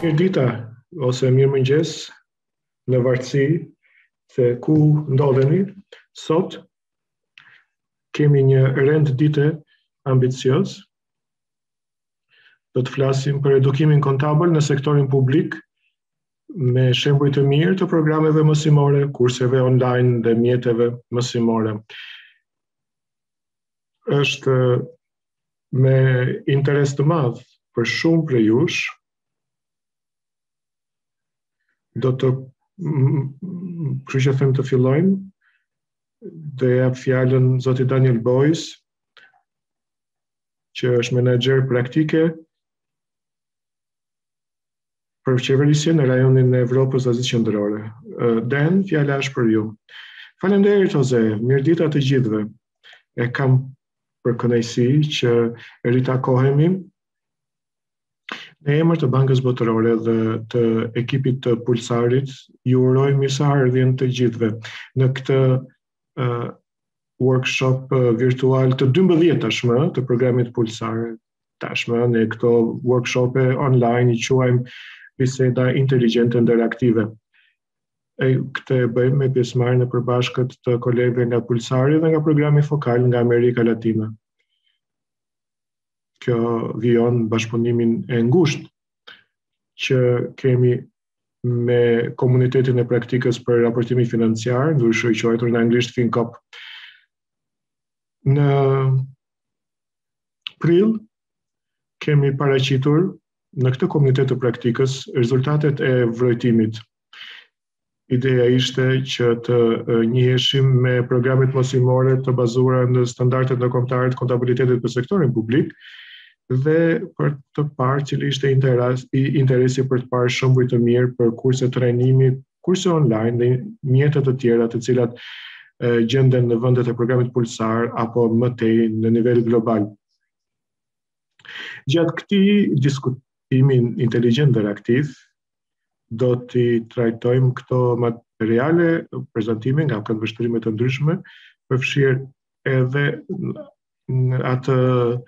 Mirdita ose mirëmëngjes, në varësi se ku ndodheni, sot kemi një rend dite ambicios. Do të flasim për edukimin kontabël në sektorin publik me shembuj të mirë të programeve mësimore, kurseve online dhe mjeteve mësimore. Është me interes të madh për shumë prej jush, do të, kështu që them të fillojmë, dhe jap fjalën zotit Daniel Boys, që është menaxher praktike për qeverisje në rajonin e Evropës Azisë Qendrore. Dan, fjala është për ju. Faleminderit Jose, mirëdita të gjithëve. E kam për kënaqësi që ritakohemi në emër të Bankës Botërore dhe të ekipit të PULSARit. Ju uroj mirëseardhjen të gjithëve në këtë workshop virtual të 12 tashmë të programit PULSAR. Tashmë në këto workshope online i quajmë biseda inteligjente interaktive. Këtë e bëjmë me pjesëmarrjen e përbashkët të kolegëve nga PULSARi dhe nga programi fokal nga Amerika Latine. Kjo vijon bashkëpunimin e ngushtë që kemi me komunitetin e praktikës për raportimin financiar, ndryshe i quajtur në anglisht EduCop. Në prill kemi paraqitur në këtë komunitet të praktikës rezultatet e vrojtimit. Ideja ishte që të njiheshim me programet mësimore të bazuara në standardet ndërkombëtare të kontabilitetit për sektorin publik dhe për të parë cili ishte interesi për të parë shembuj të mirë për kurse trajnimi, kurse online dhe mjete të tjera të cilat gjenden në vendet e programit PULSAR apo më tej në nivel global. Gjatë këtij diskutimin inteligjent interaktiv, do t'i trajtojmë këto materiale, prezantime nga këndvështrime të ndryshme, përfshirë edhe atë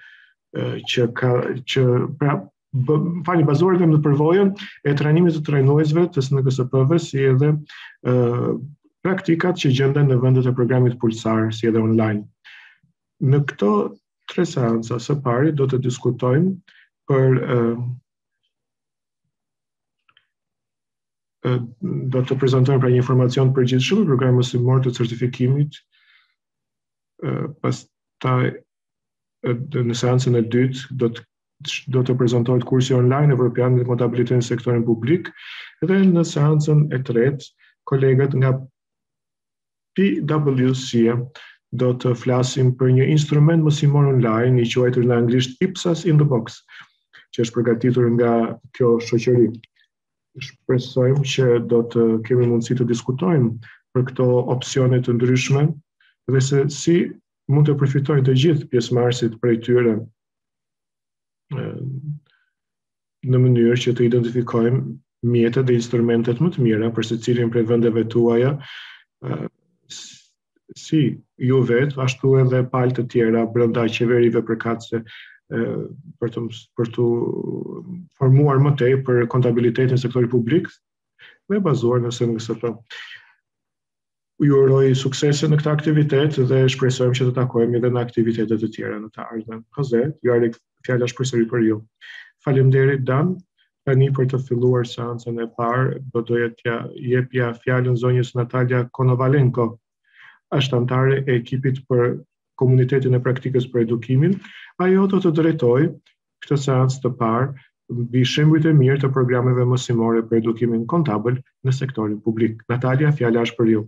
bazuar në përvojën e trajnimit të trajnuesve të SNKSP-ve, si edhe praktikat që gjenden në vendet e programit PULSAR, si edhe online. Në këto 3 seanca së pari do të diskutojmë për do të prezantojmë pra një informacion përgjithshëm për programin mësimor të certifikimit. Pastaj në seancën e dytë do të prezantohet kursi online evropian në kontabilitetin në sektorin publik dhe në seancën e tretë kolegët nga PwC do të flasim për një instrument mësimor online i quajtur në anglisht IPSAS in the box, që është përgatitur nga kjo shoqëri. Shpresojmë që do të kemi mundësi të diskutojmë për këto opsione të ndryshme dhe se si mund të përfitojnë të gjithë pjesëmarrësit prej tyre në mënyrë që të identifikojmë mjetet dhe instrumentet më të mira për secilin prej vendeve tuaja, si ju vetë, ashtu edhe palë të tjera brenda qeverive përkatëse për të formuar më tej për kontabilitetin në sektorin publik dhe bazuar në SNKSP. Ju uroj suksese në këtë aktivitet dhe shpresojmë që të takojmë edhe në aktivitetet të tjera në të ardhmen. Jose, fjala është përsëri për ju. Faleminderit Dan. Tani për të filluar seancën e parë, do t'ja jepja fjalën zonjës Natalia Konovalenko, është anëtare e ekipit për komunitetin e praktikës për edukimin. Ajo do të drejtojë këtë seancë të parë mbi shembujt e mirë të programeve mësimore për edukimin kontabël në sektorin publik. Natalia, fjala është për ju.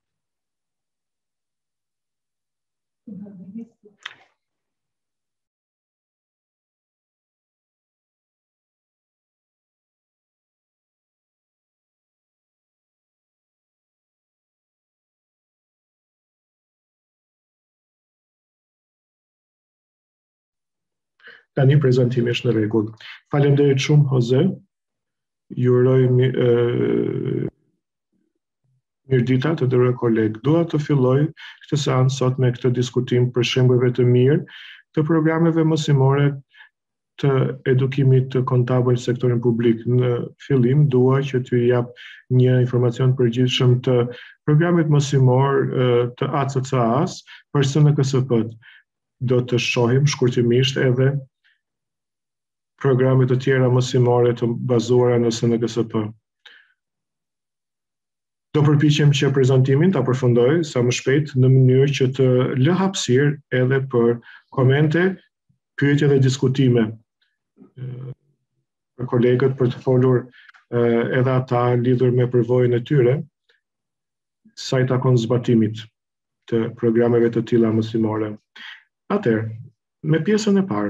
Tani prezantimi është në rregull. Faleminderit shumë Jose. Ju uroj mirëdita të nderuar kolegë. Dua të filloj këtë seancë sot me këtë diskutim për shembujve të mirë të programeve mësimore të edukimit të kontabël në sektorin publik. Në fillim, dua që t'ju jap një informacion përgjithshëm të programit mësimor të IPSAS për SNKSP-t. Do të shohim shkurtimisht edhe programet të tjera mësimore të bazuara në SNKSP. Do përpiqem që prezantimin ta përfundoj sa më shpejt në mënyrë që të lë hapësirë edhe për komente, pyetje dhe diskutime për kolegët për të folur edhe ata lidhur me përvojën e tyre sa i takon zbatimit të programeve të tilla mësimore. Atëherë, me pjesën e parë.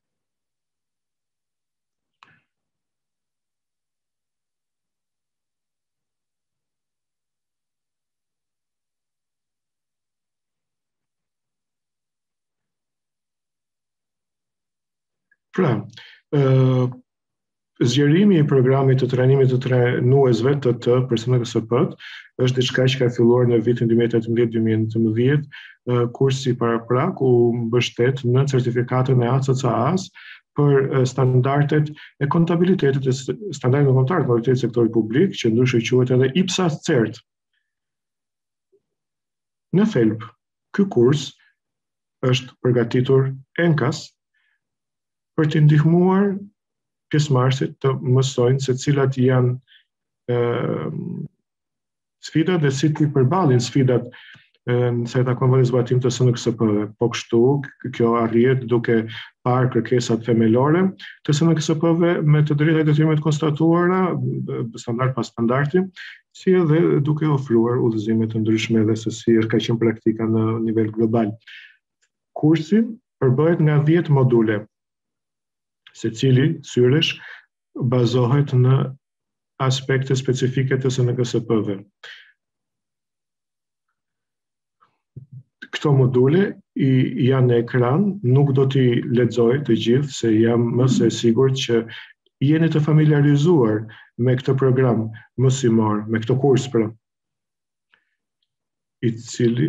Pra, zgjerimi i programit të trajnimit të trajnuesve ToT për SNKSP-t është diçka që ka filluar në vitin 2018-2019. Kursi paraprak u mbështet në certifikatën e IPSAS për standardet e kontabilitetit e standardet e kontabilitetit të sektorit publik, që ndryshe quhet edhe IPSAS ToT. Në thelb, ky kurs është përgatitur enkas për të ndihmuar pjesëmarrësit të mësojnë se cilat janë sfidat dhe si të përballin sfidat sa i takon zbatimit të SNKSP-ve. Po kështu, kjo arrihet duke parë kërkesat themelore të SNKSP-ve me të drejtat e detyrimet konstatuara, standard pas standardi, si edhe duke ofruar udhëzime të ndryshme dhe se si ka qenë praktika në nivel global. Kursi përbëhet nga 10 module, secili syresh bazohet në aspekte specifike të SNKSP-ve. Këto module janë në ekran, nuk do t'i lexoj të gjithë se jam më se sigurt që jeni të familiarizuar me këtë program mësimor, me këtë kurs pra, i cili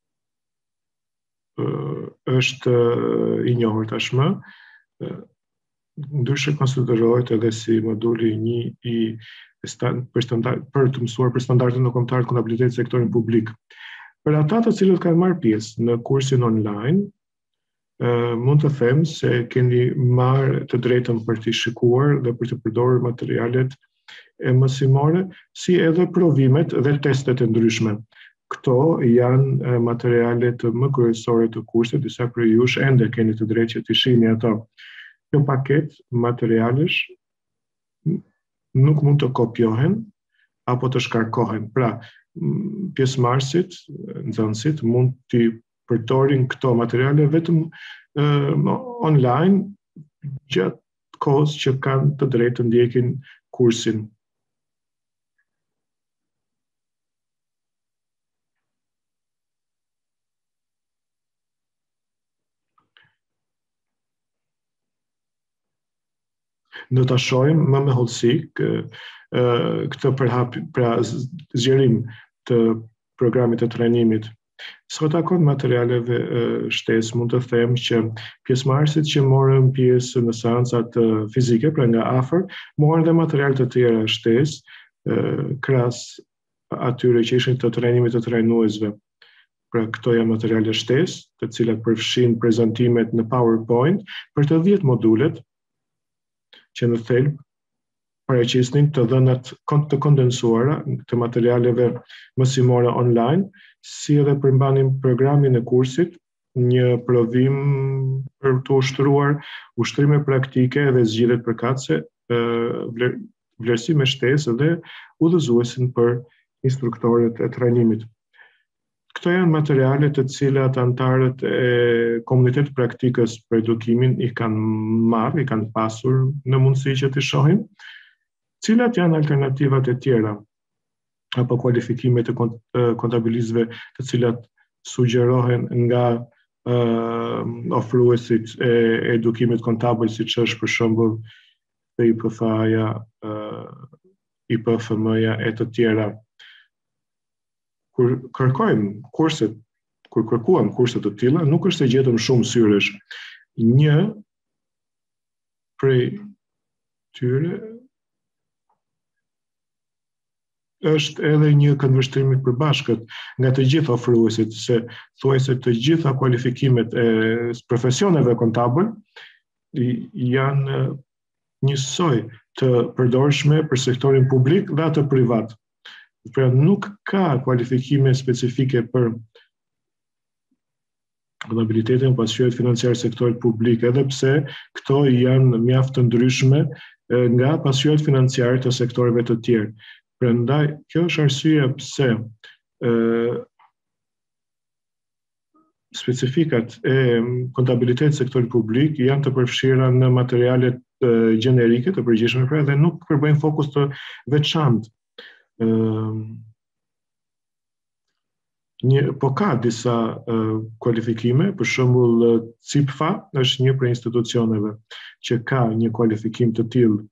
është i njohur tashmë, ndryshe konsiderohet edhe si moduli 1 për të mësuar për standardet e kombëtar të kontabilitetit të sektorit publik. Për ata të cilët kanë marrë pjesë në kursin online, mund të them se keni marrë të drejtën për të shikuar dhe për të përdorur materialet e mësimore, si edhe provimet dhe testet e ndryshme. Këto janë materialet më kryesore të kursit, disa prej jush ende keni të drejtë që t'i shihni ato. Kjo paket materialesh nuk mund të kopjohen apo të shkarkohen. Pra, pjesëmarrësit, nxënësit mund t'i përdorin këto materiale vetëm online gjatë kohës që kanë të drejtë të ndjekin kursin. Do ta shohim më me hollësi këtë pra zgjerim të programit të trajnimit. Sa takon materialeve shtesë, mund të them që pjesëmarrësit që morën pjesë në seancat fizike, pra nga afër, morën dhe materiale të tjera shtesë, krahas atyre që ishin të trajnimit të trajnuesve. Pra këto janë materiale shtesë, të cilat përfshin prezantimet në PowerPoint për të 10 modulet, që në thelb paraqisnin të dhënat të kondensuara të materialeve mësimore online, si edhe përmbanin programin e kursit, një provim për të ushtruar ushtrime praktike dhe zgjidhjet përkatëse, vlerësime shtesë dhe udhëzuesin për instruktorët e trajnimit. Këto janë materiale të cilat antarët e komunitetit praktikës për edukimin i kanë marrë, i kanë pasur në mundësi që të shohin, cilat janë alternativat e tjera apo kualifikimet e kontabilistëve të cilat sugjerohen nga ofruesit e edukimit kontabël, siç është për shembull IPFA-ja, IPFM-ja e të tjera. Kur kërkuam kurset të tilla, nuk është se gjetëm shumë syresh. Një prej tyre është edhe një këndvështrim i përbashkët nga të gjithë ofruesit, se thuajse të gjitha kualifikimet e profesioneve kontabël janë njësoj të përdorshme për sektorin publik dhe atë privat. Pra nuk ka kualifikime specifike për kontabilitetin pasqyrët financiar sektorit publik, edhe pse këto janë mjaft të ndryshme nga pasqyrët financiare të sektoreve të tjerë. Prandaj, kjo është arsyeja pse specifikat e kontabilitetit sektorit publik janë të përfshira në materialet gjenerike të përgjithshme pra dhe nuk përbëjnë fokus të veçantë. Po ka disa kualifikime, për shembull CFA është një prej institucioneve që ka një kualifikim të tillë.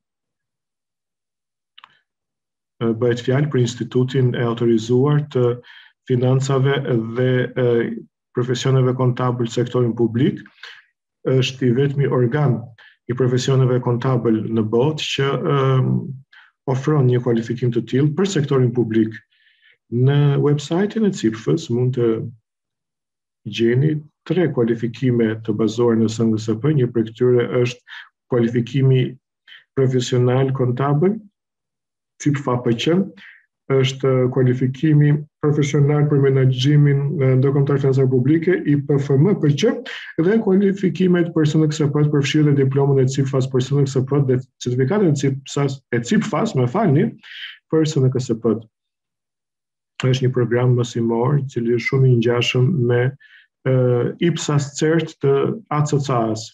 Bëhet fjalë për institutin e autorizuar të financave dhe profesioneve kontabël sektorin publik, është i vetmi organ i profesioneve kontabël në botë që ofron një kualifikim të tillë për sektorin publik. Në website-in e CIPF-s mund të gjeni 3 kualifikime të bazuar në SNGSP, një prej këtyre është kualifikimi profesional kontabël, CIPF-APQ, është kualifikimi profesional për menaxhimin ndërkombëtar financiar publike, IPFM-PQ, dhe kualifikimet për SNGSP përfshirë dhe diplomën e CIPFAS për SNGSP dhe certifikatin e CIPFAS, më falni, për SNGSP. Është një program mësimor, i cili është shumë i ngjashëm me IPSAS ToT të ACCA-s.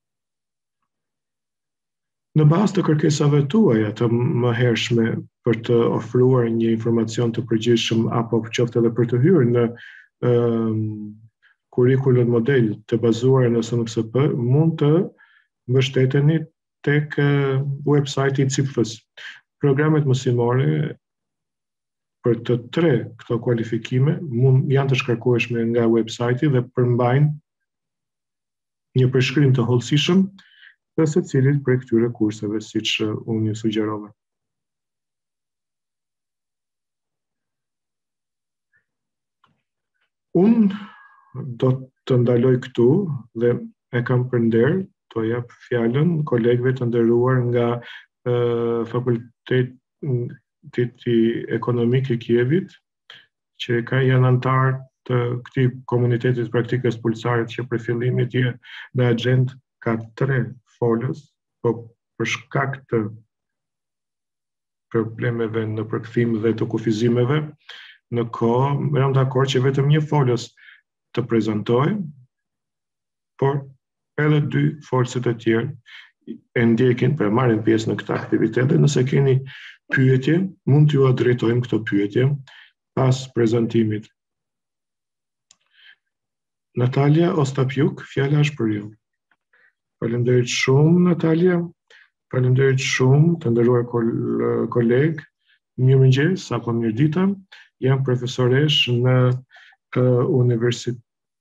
Në bazë të kërkesave tuaja të mëhershme për të ofruar një informacion të përgjithshëm apo qoftë edhe për të hyrë në curriculum model të bazuar në SNGSP, mund të mbështeteni tek website-i CIPF-s. Programet mësimore për të 3 këto kualifikime janë të shkarkueshme nga website-i dhe përmbajnë një përshkrim të hollësishëm të secilit prej këtyre kurseve, siç unë ju sugjerova. Unë do të ndaloj këtu dhe e kam për nder të jap fjalën kolegëve të nderuar nga Fakulteti Ekonomik i Kievit, që janë antar të këtij komunitetit praktikës pulsarit që për fillimit je në agjendë ka 3 folës, po për shkak të problemeve në përkthim dhe të kufizimeve në kohë, jam dakord që vetëm një folës të prezantojë, por edhe 2 folësit e tjerë e ndjekin për marrin pjesë në këtë aktivitet dhe nëse keni pyetje, mund t'ju drejtojmë këto pyetje pas prezantimit. Natalia Ostapjuk, fjala është për ju. Faleminderit shumë, Natalia. Faleminderit shumë të nderuar kolegë. Mirëmëngjes apo mirëdita. Jam profesoresh në Universitetin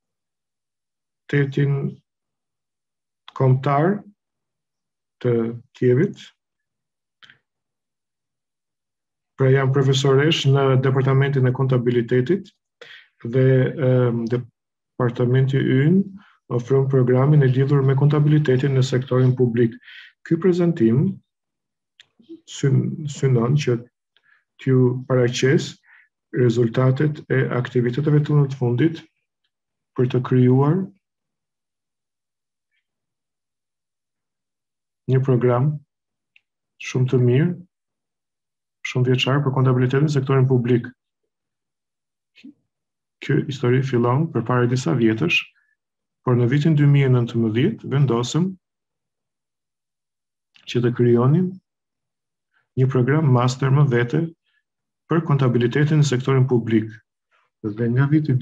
Kombëtar të Kievit. Pra jam profesoresh në Departamentin e Kontabilitetit dhe departamenti ynë ofron programin e lidhur me kontabilitetin në sektorin publik. Ky prezantim synon që t'ju paraqes rezultatet e aktiviteteve tona të fundit për të krijuar një program shumë të mirë, shumë vjeçar për kontabilitetin në sektorin publik. Kjo histori fillon përpara disa vjetësh, por në vitin 2019 vendosëm që të krijonim një program master më vete për kontabilitetin në sektorin publik. Dhe nga viti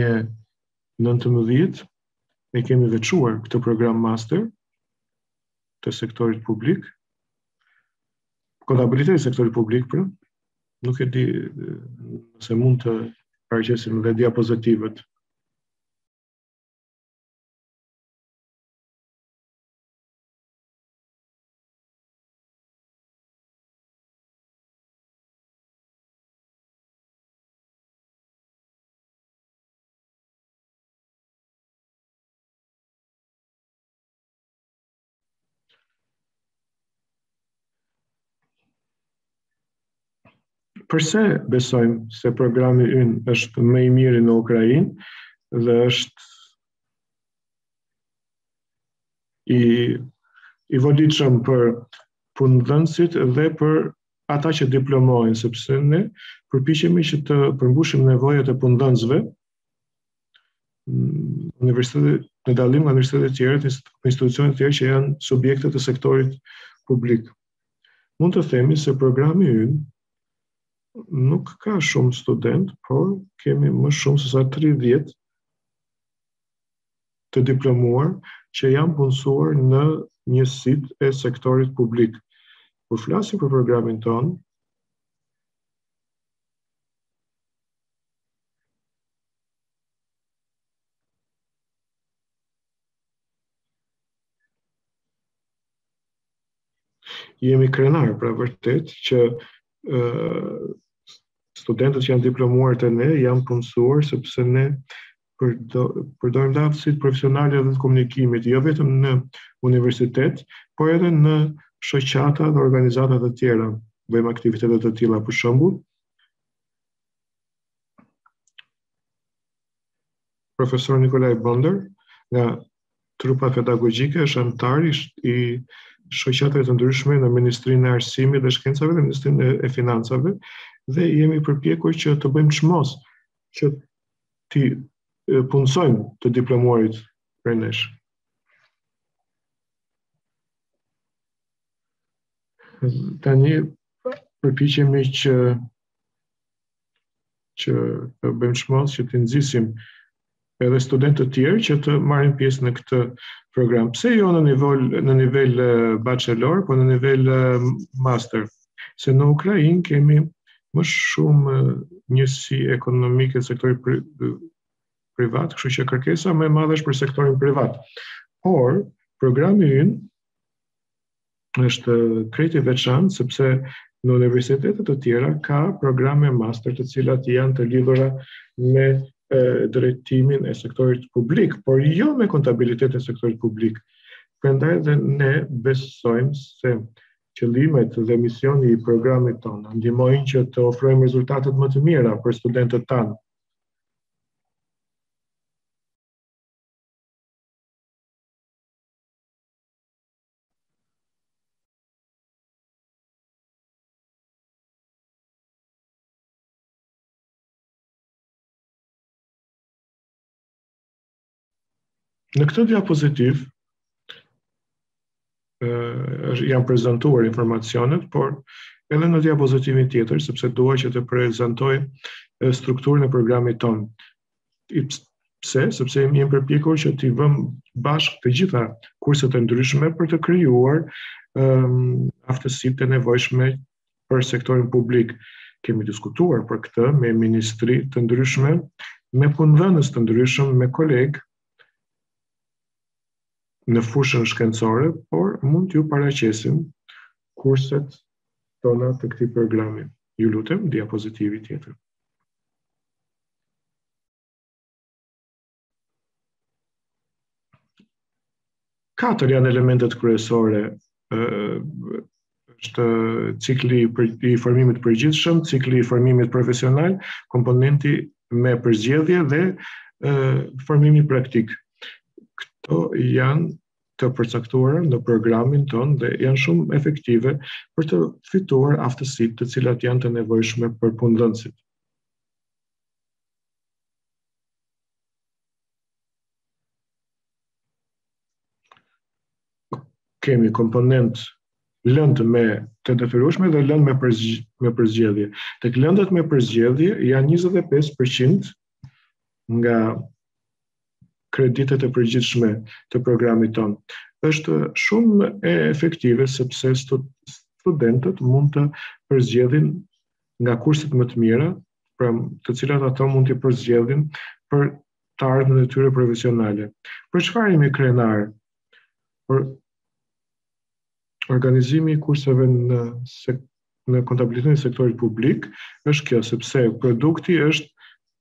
2019 e kemi veçuar këtë program master të sektorit publik, kontabiliteti në sektorit publik, pra, nuk e di se mund të paraqesim dhe diapozitivet. Përse besojmë se programi ynë është më i miri në Ukrainë dhe është i volitshëm për punëdhënësit dhe për ata që diplomohen, sepse ne përpiqemi që të përmbushim nevojat e punëdhënësve në dallim nga universitetet e tjera, institucionet e tjera që janë subjekte të sektorit publik. Mund të themi se programi ynë nuk ka shumë student, por kemi më shumë se sa 30 të diplomuar që janë punësuar në njësitë e sektorit publik. Kur flasim për programin tonë, jemi krenar, pra vërtet që studentët që janë diplomuar të ne janë punësuar sepse ne përdorim aftësitë profesionale dhe të komunikimit, jo vetëm në universitet, por edhe në shoqata dhe organizata të tjera. Bëjmë aktivitete të tilla, për shembull, profesor Nikolaj Bonder nga trupa pedagogjike është anëtar i shoqatave të ndryshme në Ministrinë e Arsimit dhe Shkencave dhe Ministrinë e Financave dhe jemi përpjekur që të bëjmë çmos që ti punësojmë të diplomuarit për nesh. Tani përpiqemi që të bëjmë çmos që të nxisim edhe studentë të tjerë që të marrin pjesë në këtë program. Pse jo në nivel bachelor, po në nivel master? Se në Ukrainë kemi më shumë njësi ekonomike sektorit privat, kështu që kërkesa më e madhe është për sektorin privat. Por programi ynë është krejt i veçantë sepse në universitetet të tjera ka programe master të cilat janë të lidhura me drejtimin e sektorit publik, por jo me kontabilitet e sektorit publik. Prandaj dhe ne besojmë se qëllimet dhe misioni i programit tonë ndihmojnë që të ofrojmë rezultatet më të mira për studentët tanë. Në këtë diapozitiv janë prezantuar informacionet, por edhe në diapozitivin tjetër, sepse dua që të prezantoj strukturën e programit tonë. Pse? Sepse jemi përpjekur që t'i vëmë bashkë të gjitha kurset e ndryshme për të krijuar aftësitë e nevojshme për sektorin publik. Kemi diskutuar për këtë me ministri të ndryshme, me punëdhënës të ndryshëm, me kolegë në fushën shkencore, por mund t'ju paraqesim kurset tona të këtij programi. Ju lutem, diapozitivi tjetër. Katër janë elementet kryesore. Është cikli i formimit përgjithshëm, cikli i formimit profesional, komponenti me përzgjedhje dhe formimi praktik. Këto janë të përcaktuara në programin tonë dhe janë shumë efektive për të fituar aftësitë të cilat janë të nevojshme për punëdhënësit. Kemi komponent lëndë me të detyrueshme dhe lëndë me përzgjedhje. Tek lëndët me përzgjedhje janë 25% nga kreditet e përgjithshme të programit tonë. Është shumë e efektive sepse studentët mund të përzgjedhin nga kurset më të mira, pra të cilat ato mund të përzgjedhin për të ardhmen e tyre profesionale. Për çfarë jemi krenar? Për organizimi i kurseve në kontabilitetin e sektorit publik është kjo, sepse produkti është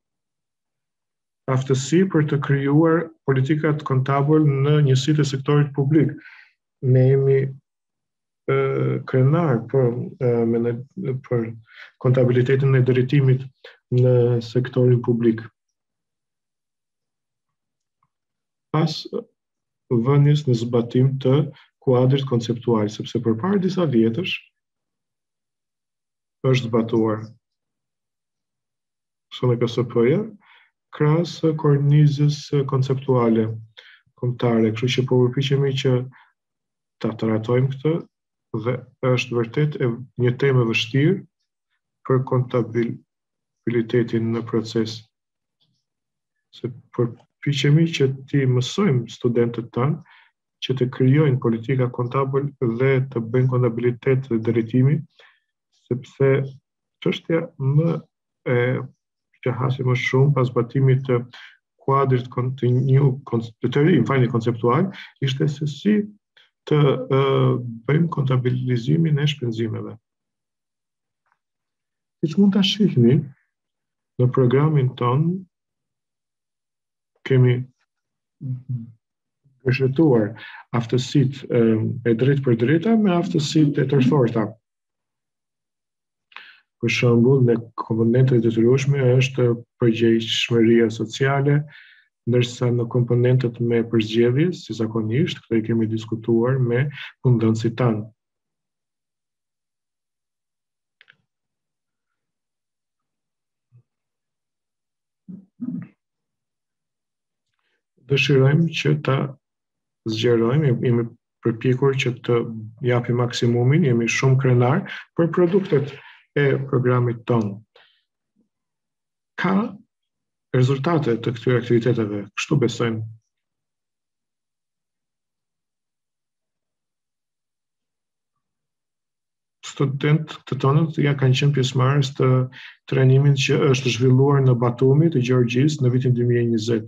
aftësi për të krijuar politikat kontabël në njësitë e sektorit publik. Ne jemi krenar për kontabilitetin e drejtimit në sektorin publik. Pas vënies në zbatim të kuadrit konceptual, sepse përpara disa vjetësh është zbatuar SNKSP-ja krahas kornizës konceptuale kombëtare, kështu që po përpiqemi që ta trajtojmë këtë dhe është vërtet një temë e vështirë për kontabilitetin në proces. Se përpiqemi që ti mësojmë studentët tanë që të krijojnë politika kontabël dhe të bëjnë kontabilitet dhe drejtimi, sepse çështja më që hasi më shumë pas zbatimit të kuadrit konceptual ishte se si të bëjmë kontabilizimin e shpenzimeve. Siç mund ta shihni në programin ton kemi bështetuar aftësitë e drejtë për drejta me aftësitë e tërforta. Për shembull, në komponentët e detyrueshme është përgjegjëshmëria sociale, ndërsa në komponentët me përzgjedhje, si zakonisht, këto i kemi diskutuar me punëdhënësit tanë. Dëshirojmë që ta zgjerojmë, jemi përpjekur që të japim maksimumin, jemi shumë krenar për produktet e programit tonë. Ka rezultate të këtyre aktiviteteve, kështu besojmë. Studentët të tonët ja kanë qenë pjesëmarrës të trajnimit që është zhvilluar në Batumi të Gjeorgjisë në vitin 2020.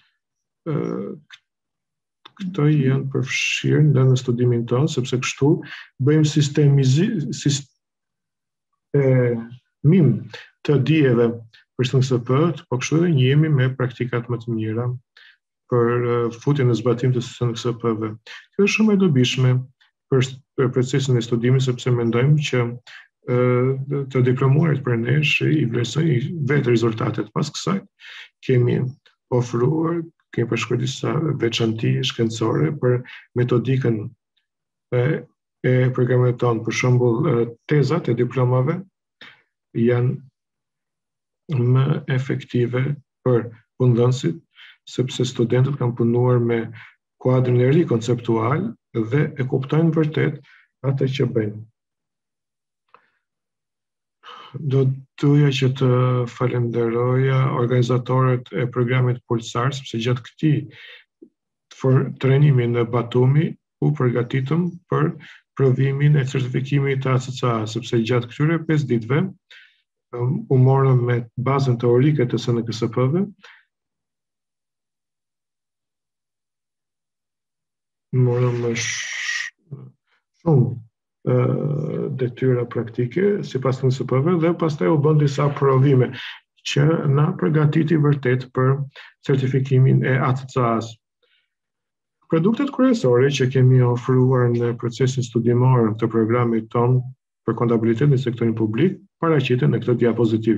Këto janë përfshirë në studimin tonë, sepse kështu bëjmë sistemim të dijeve për SNKSP, po kështu edhe njihemi me praktikat më të mira për futjen në zbatim të SNKSP-ve. Kjo është shumë e dobishme për procesin e studimit, sepse mendojmë që të diplomuarit për nesh i vlerësojnë vetë rezultatet. Pas kësaj kemi ofruar, kemi përshkruar disa veçanti shkencore për metodikën e programit tonë. Për shembull, tezat e diplomave janë më efektive për punëdhënësit, sepse studentët kanë punuar me kuadrin e ri konceptual dhe e kuptojnë vërtet atë që bëjnë. Do doja që të falenderoja organizatorët e programit PULSAR, sepse gjatë këtij trajnimi në Batumi u përgatitëm për provimin e certifikimit të ACCA, sepse gjatë këtyre 5 ditëve u morëm me bazën teorike të SNKSP-ve, morëm me shumë detyra praktike sipas SNKSP-ve dhe pastaj u bën disa provime që na përgatiti vërtet për certifikimin e ACCA-s. Produktet kryesore që kemi ofruar në procesin studimor të programit ton për kontabilitet në sektorin publik paraqiten në këtë diapozitiv.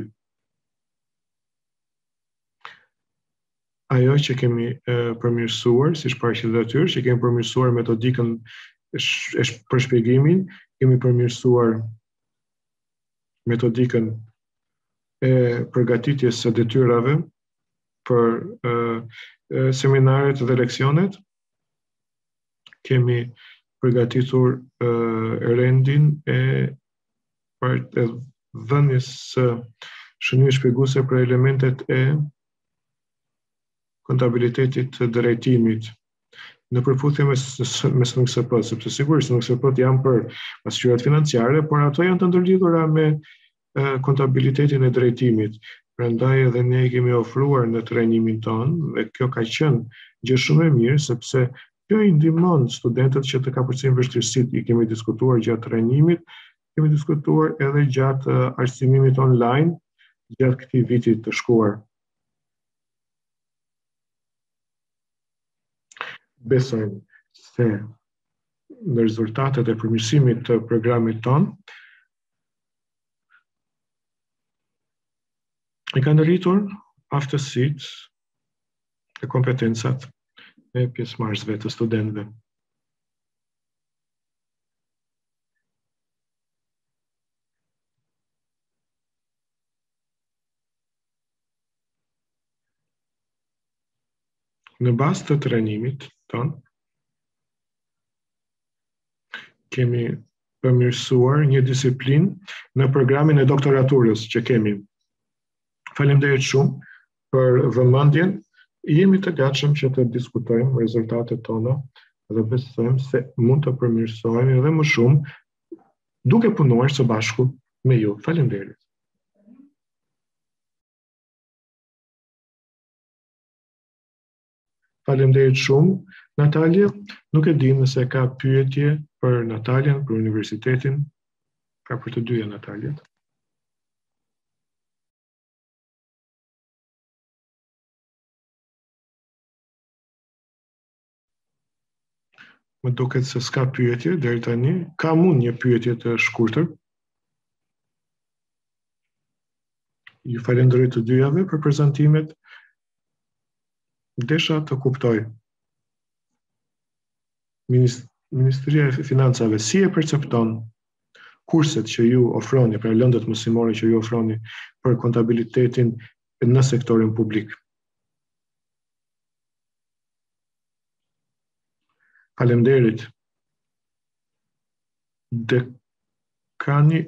Ajo që kemi përmirësuar, si shparaqet aty, që kemi përmirësuar metodikën për shpjegimin, kemi përmirësuar metodikën e përgatitjes së detyrave për seminaret dhe leksionet, kemi përgatitur rendin e dhënies së shënimit shpjeguese për elementet e kontabilitetit të drejtimit në përputhje me SNKSP, sepse sigurisht SNKSP janë për pasqyrat financiare, por ato janë të ndërlidhura me kontabilitetin e drejtimit. Prandaj edhe ne kemi ofruar në trajnimin tonë dhe kjo ka qenë gjë shumë e mirë, sepse kjo i ndihmon studentët që të kapërcejnë vështirësitë. I kemi diskutuar gjatë trajnimit, kemi diskutuar edhe gjatë arsimimit online gjatë këtij viti të shkuar. Besojmë se në rezultatet e përmirësimit të programit tonë, i kanë rritur aftësitë e kompetencat e pjesëmarrësve të studentëve. Në bazë të trajnimit tonë, kemi përmirësuar një disiplinë në programin e doktoraturës që kemi. Faleminderit shumë për vëmendjen. Jemi të gatshëm që të diskutojmë rezultatet tona dhe besojmë se mund të përmirësohemi edhe më shumë duke punuar së bashku me ju. Faleminderit. Faleminderit shumë, Natalja. Nuk e di nëse ka pyetje për Nataljen, për universitetin. Ka për të dyja Nataljet. Më duket se s'ka pyetje deri tani. Kam unë një pyetje të shkurtër. Ju falenderoj të dyjave për prezantimet. Desha të kuptoj. Ministria e Financave si e percepton kurset që ju ofroni, pra lëndët mësimore që ju ofroni për kontabilitetin në sektorin publik? Faleminderit. Dekani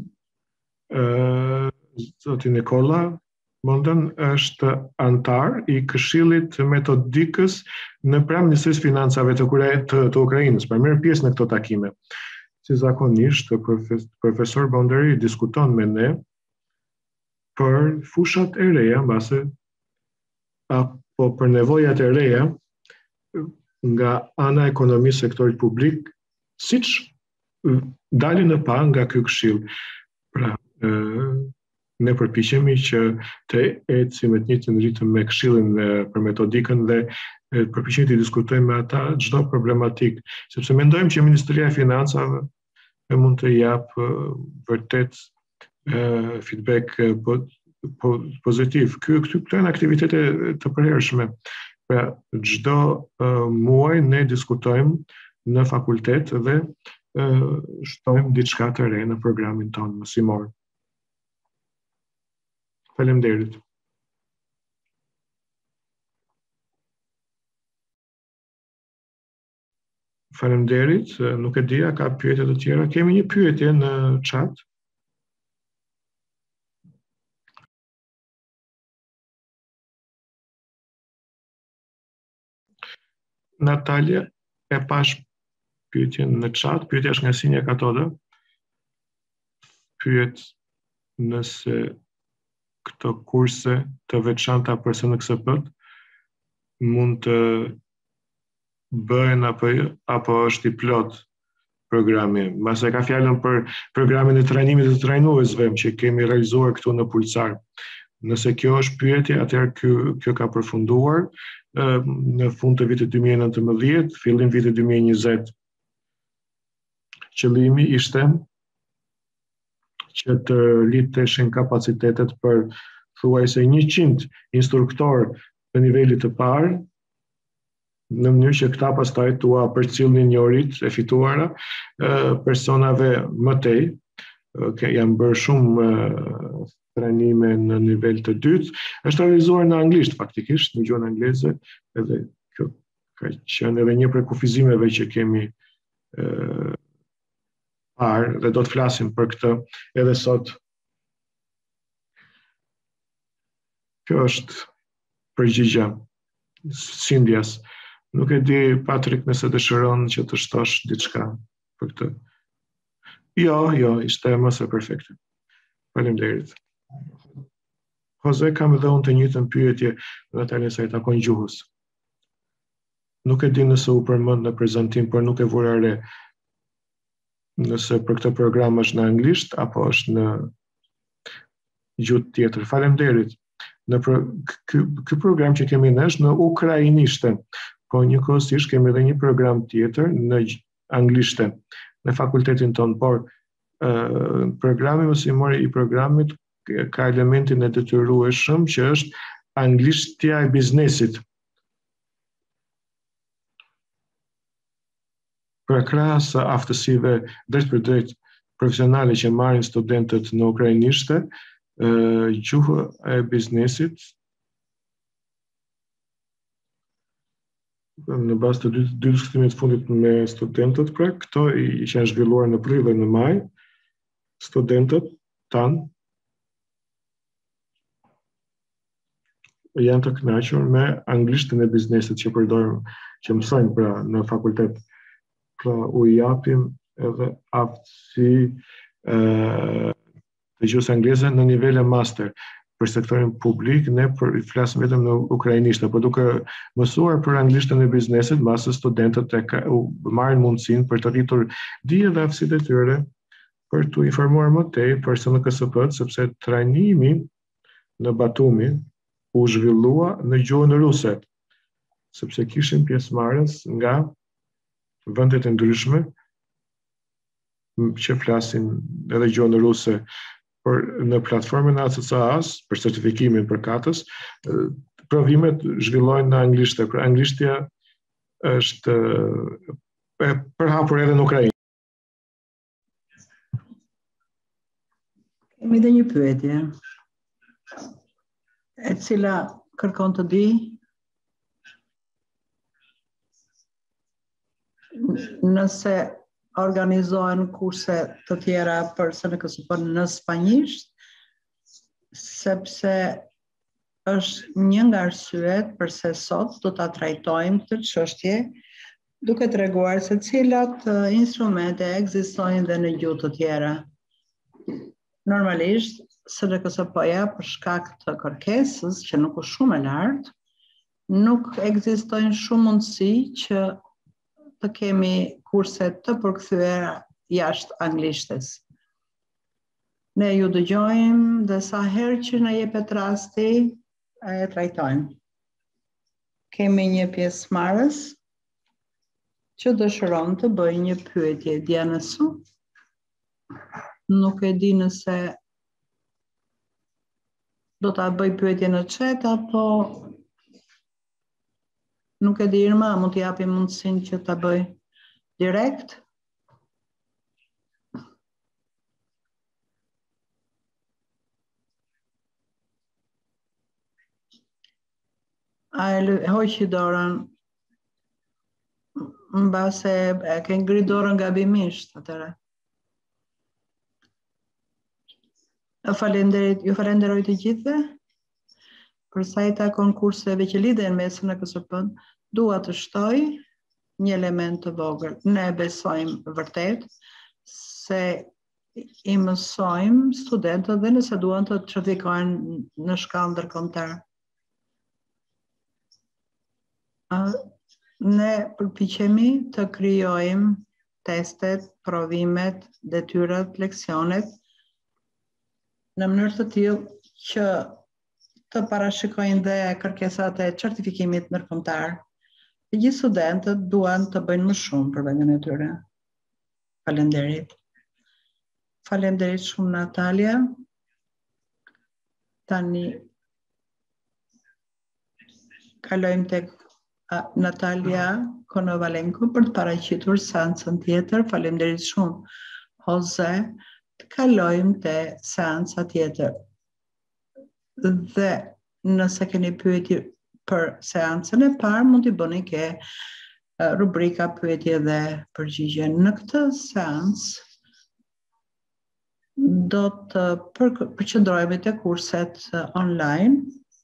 ynë, zoti Nikola Mondën, është antar i Këshillit Metodikës në pranë Ministrisë së Financave të Ukrainës, pra merr pjesë në këto takime. Si zakonisht, profesor Bonderi diskuton me ne për fushat e reja, mbase apo për nevojat e reja nga ana e ekonomisë sektorit publik, siç dalin në pa nga ky këshill. Pra, ne përpiqemi që të ecim me të njëjtin ritëm me këshillin për metodikën dhe përpiqemi të diskutojmë me ata çdo problematik, sepse mendojmë që Ministria e Financave mund të jap vërtet feedback pozitiv. Këto janë aktivitete të përhershme. Pra, çdo muaj ne diskutojmë në fakultet dhe shtojmë diçka të re në programin tonë mësimor. Faleminderit. Faleminderit. Nuk e di a ka pyetje të tjera. Kemi një pyetje në chat. Natalja, e pash pyetjen në chat. Pyetja është nga Sinja Katoda. Pyet nëse këto kurse të veçanta për SNKSP-t mund të bëhen apo është i plot programi. Mbase ka fjalën për programin e trajnimit të trajnuesve që kemi realizuar këtu në PULSAR. Nëse kjo është pyetje, atëherë kjo ka përfunduar në fund të vitit 2019, fillim vitit 2020. Qëllimi ishte që të rriteshin kapacitetet për thuajse 100 instruktor të nivelit të parë, në mënyrë që këta pastaj tua përcjellnin njohuritë e fituara personave më tej. Janë bërë shumë trajnime në nivel të dytë. Është realizuar në anglisht faktikisht, në gjuhën angleze, edhe kjo ka qenë edhe një prej kufizimeve që kemi parë dhe do të flasim për këtë edhe sot. Kjo është përgjigja Sindjas. Nuk e di, Patrik, nëse dëshiron që të shtosh diçka për këtë. Jo, ishte më së perfekte. Faleminderit. Jose, kam edhe unë të njëjtën pyetje në tani sa i takon gjuhës. Nuk e di nëse u përmend në prezantim, por nuk e vura re nëse për këtë program është në anglisht apo është në gjuhë tjetër. Faleminderit. Ky program që kemi ne është në ukrainishte, po njëkohësisht kemi edhe një program tjetër në anglishte në fakultetin tonë, por programi mësimor i programit ka elementin e detyrueshëm që është anglishtja e biznesit. Për krahas aftësive drejt për drejt profesionale që marrin studentët në ukrainishte, gjuhë e biznesit në bazë të dy diskutimit fundit me studentët, pra këto i janë zhvilluar në prill dhe në maj, studentët tanë janë të kënaqur me anglishtën e biznesit që përdorim, që mësojnë pra në fakultet. Pra u japim edhe aftësi të gjuhës angleze në nivele master. Për sektorin publik, ne flasim vetëm në ukrainisht, por duke mësuar për anglishtën e biznesit, masë studentët marrin mundësinë për të rritur dije dhe aftësitë e tyre për të informuar më tej për SNKSP-t, sepse trajnimi në Batumi u zhvillua në gjuhën ruse, sepse kishim pjesëmarrës nga vendet e ndryshme që flasin edhe gjuhën ruse. Por në platformën IPSAS për certifikimin për katës, provimet zhvillohen në anglisht. Për anglishtja është e përhapur edhe në Ukrainë. Kemi dhe një pyetje, e cila kërkon të di nëse organizohen kurse të tjera për SNKSP në spanjisht, sepse është një nga arsyet përse sot do ta trajtojmë këtë çështje duke treguar se cilat instrumente ekzistojnë dhe në gjuhë të tjera. Normalisht, SNKSP-ja për shkak të kërkesës që nuk është shumë e lartë, nuk ekzistojnë shumë mundësi që të kemi kurse të përkthyera jashtë anglishtes. Ne ju dëgjojmë dhe sa herë që na jepet rasti, e trajtojmë. Kemi një pjesëmarrës që dëshiron të bëjë një pyetje. Dianasu, nuk e di nëse do ta bëj pyetje në chat apo nuk e di. Irma, mund t'i japim mundësinë që ta bëj direkt? A e hoqi dorën, mbase e ke ngrit dorën gabimisht, atëre. Faleminderit, ju falenderoj të gjithëve. Për sa i takon kurseve që lidhen me SNKSP-n, dua të shtoj një element të vogël. Ne besojmë vërtet se i mësojmë studentët dhe nëse duan të certifikohen në shkallë ndërkombëtare. Ne përpiqemi të krijojmë testet, provimet, detyrat, leksionet në mënyrë të tillë që të parashikojnë dhe kërkesat e certifikimit ndërkombëtar. Të gjithë studentët duan të bëjnë më shumë për vendin e tyre. Faleminderit. Faleminderit shumë Natalia. Tani kalojmë tek Natalia Konovalenko për të paraqitur seancën tjetër. Faleminderit shumë Jose. Të kalojmë te seanca tjetër. Dhe nëse keni pyetje për seancën e parë, mund t'i bëni ke rubrika pyetje dhe përgjigje. Në këtë seancë do të përqendrohemi te kurset online,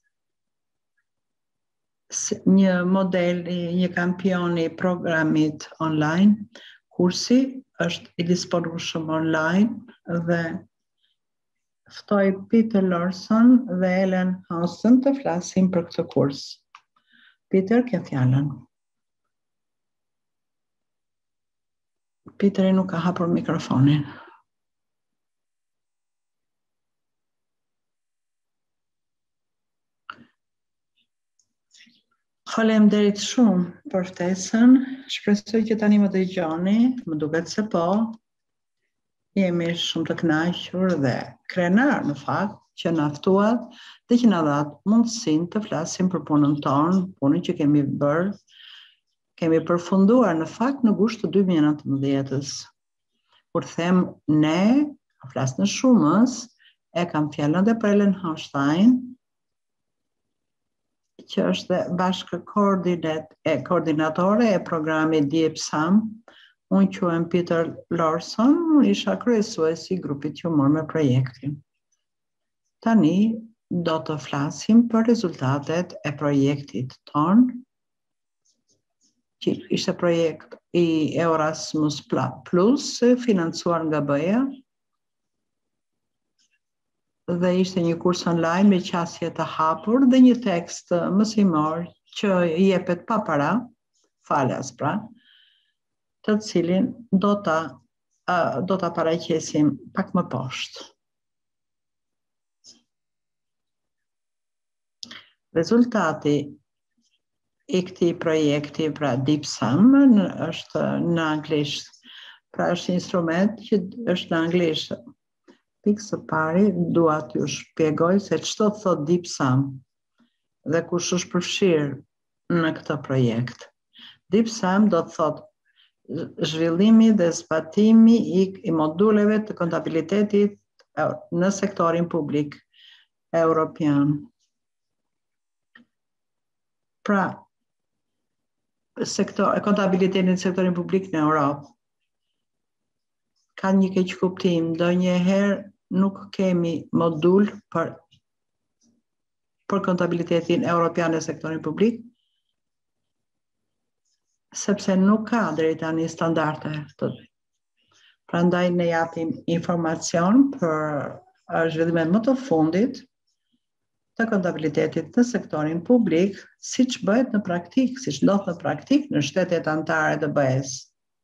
një model, një kampion i programit online. Kursi është i disponueshëm online dhe ftoj Peter Lorson dhe Ellen Hausen të flasin për këtë kurs. Peter, ke fjalën. Peter nuk ka hapur mikrofonin. Faleminderit shumë për ftesën. Shpresoj që tani më dëgjoni, më duket se po. Jemi shumë të kënaqur dhe krenar në fakt që na ftuat dhe që na dhat mundësinë të flasim për punën tonë, punën që kemi bërë. Kemi përfunduar në fakt në gusht të 2019-s. Kur them ne, flas në shumës, e kam fjalën dhe për Ellen Hochstein, që është bashkë koordinatore e programit DIEPSAM. Unë quhem Peter Lawson, isha kryesuesi i grupit që mor me projektin. Tani do të flasim për rezultatet e projektit ton, që ishte projekt i Erasmus Plus, financuar nga BE-ja, dhe ishte një kurs online me qasje të hapur dhe një tekst mësimor që jepet pa para, falas pra, të cilin do ta paraqesim pak më poshtë. Rezultati i këtij projekti, pra DIEPSAM, është në anglisht. Pra është instrument që është në anglisht. Pikë së pari, dua t'ju shpjegoj se ç'do të thotë DIEPSAM dhe kush është përfshirë në këtë projekt. DIEPSAM do të thotë zhvillimi dhe zbatimi i moduleve të kontabilitetit në sektorin publik evropian. Pra, kontabiliteti në sektorin publik në Europë ka një keq kuptim, ndonjëherë nuk kemi modul për kontabilitetin evropian në sektorin publik, sepse nuk ka deri tani standarde. Prandaj ne japim informacion për zhvillimet më të fundit të kontabilitetit në sektorin publik, siç bëhet në praktik, siç ndodh në praktik në shtetet anëtare të BE-s.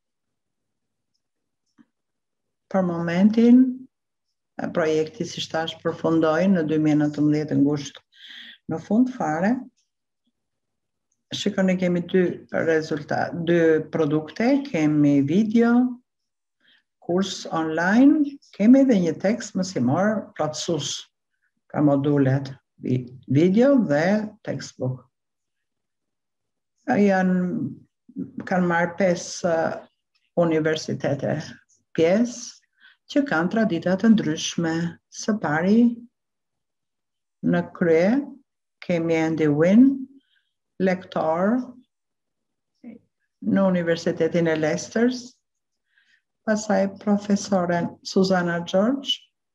Për momentin, projekti, si thash, përfundoi në 2019 në gusht. Në fund fare, shikoni, kemi dy produkte, kemi video, kurs online, kemi edhe një tekst mësimor plotësues ka modulet video dhe textbook. Kanë marrë 5 universitete pjesë, që kanë tradita të ndryshme. Së pari, në krye, kemi Andy Wynn, lektor në Universitetin e Leicesters, pastaj profesoren Susanna George,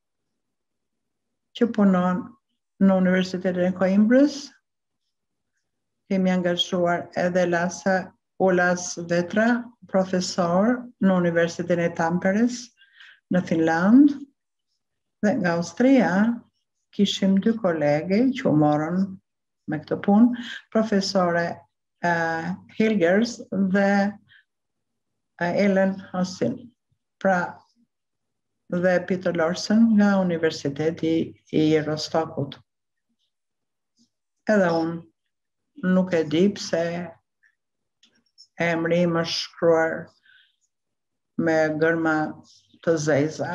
që punon në Universitetin e Coimbrës. Kemi angazhuar edhe Ulas Vetra, profesor në Universitetin e Tamperes, në Finland, dhe nga Austria kishim 2 kolege që u morën me këtë punë, profesore Hilgers dhe Ellen Hochstein, pra dhe Peter Lawson nga Universiteti i Rostokut. Edhe unë nuk e di pse emri më shkruar me gërma të zeza,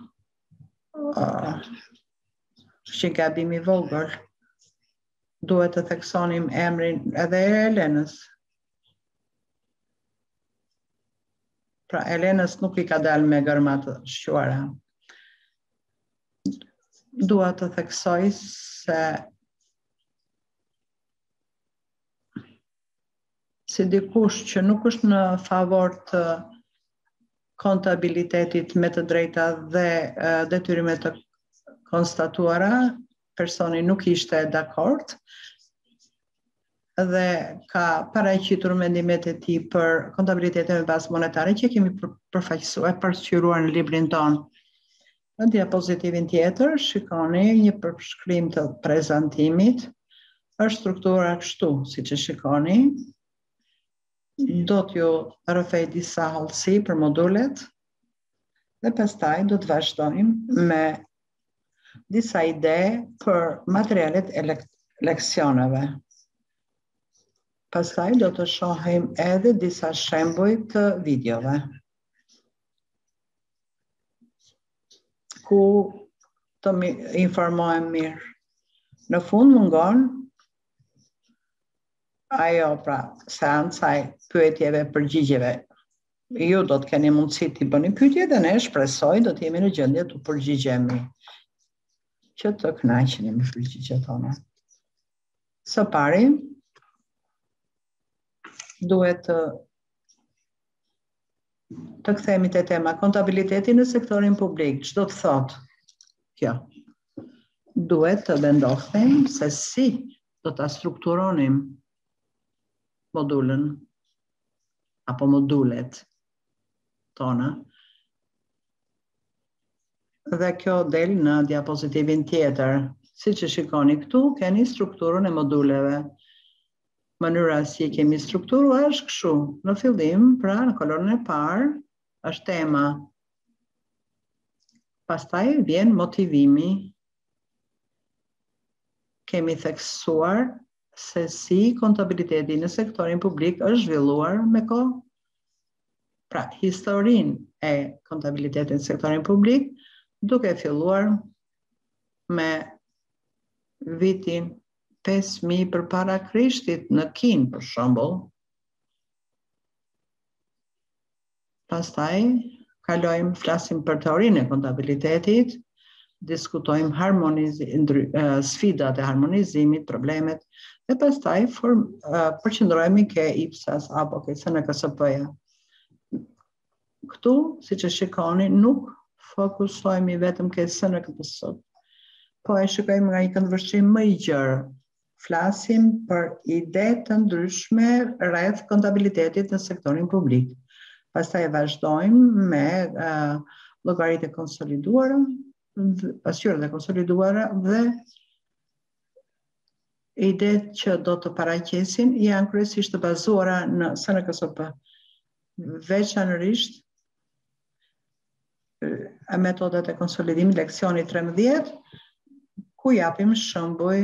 është një gabim i vogël. Duhet të theksonim emrin edhe e Elenës. Pra, Elenës nuk i ka dalë me gërma të shquara. Dua të theksoj se si dikush që nuk është në favor të kontabilitetit me të drejta dhe detyrimet të konstatuara, personi nuk ishte dakord dhe ka paraqitur mendimet e tij për kontabilitetin me bazë monetare që kemi përfaqësuar në librin ton. Në diapozitivin tjetër shikoni një përshkrim të prezantimit. Është struktura kështu, siç e shikoni. Do t'ju rrëfej disa hallësi për modulet dhe pastaj do të vazhdojmë me disa ide për materialet e leksioneve. Pastaj do të shohim edhe disa shembuj të videove, ku të informohem mirë. Në fund mungon ajo pra seanca e pyetjeve përgjigjeve. Ju do të keni mundësi të bëni pyetje dhe ne shpresoj do të jemi në gjendje të përgjigjemi, që të kënaqeni me përgjigjet tona. Së pari, duhet të kthehemi te tema kontabiliteti në sektorin publik. Çdo të thotë kjo? Duhet të vendosnim se si do ta strukturonim modulën apo modulet tona. Dhe kjo del në diapozitivin tjetër. Siç e shikoni këtu, keni strukturën e moduleve. Mënyra si kemi strukturuar është kështu. Në fillim, pra në kolonën e parë, është tema. Pastaj vjen motivimi. Kemi theksuar se si kontabiliteti në sektorin publik është zhvilluar me kohë. Pra, historinë e kontabilitetit në sektorin publik, duke filluar me vitin 5000 përpara Krishtit në Kinë, për shembull. Pastaj kalojmë, flasim për teorinë e kontabilitetit, diskutojmë sfidat e harmonizimit, problemet, dhe pastaj përqendrohemi ke IPSAS apo ke SNKSP-ja. Këtu, siç e shikoni, nuk fokusohemi vetëm ke SNKSP, po e shikojmë nga një këndvështrim më i gjerë. Flasim për ide të ndryshme rreth kontabilitetit në sektorin publik. Pastaj vazhdojmë me llogaritë e konsoliduara, pasqyrat e konsoliduara dhe idetë që do të paraqesin janë kryesisht të bazuara në SNKSP. Veçanërisht metodat e konsolidimit, leksioni 13, ku japim shembuj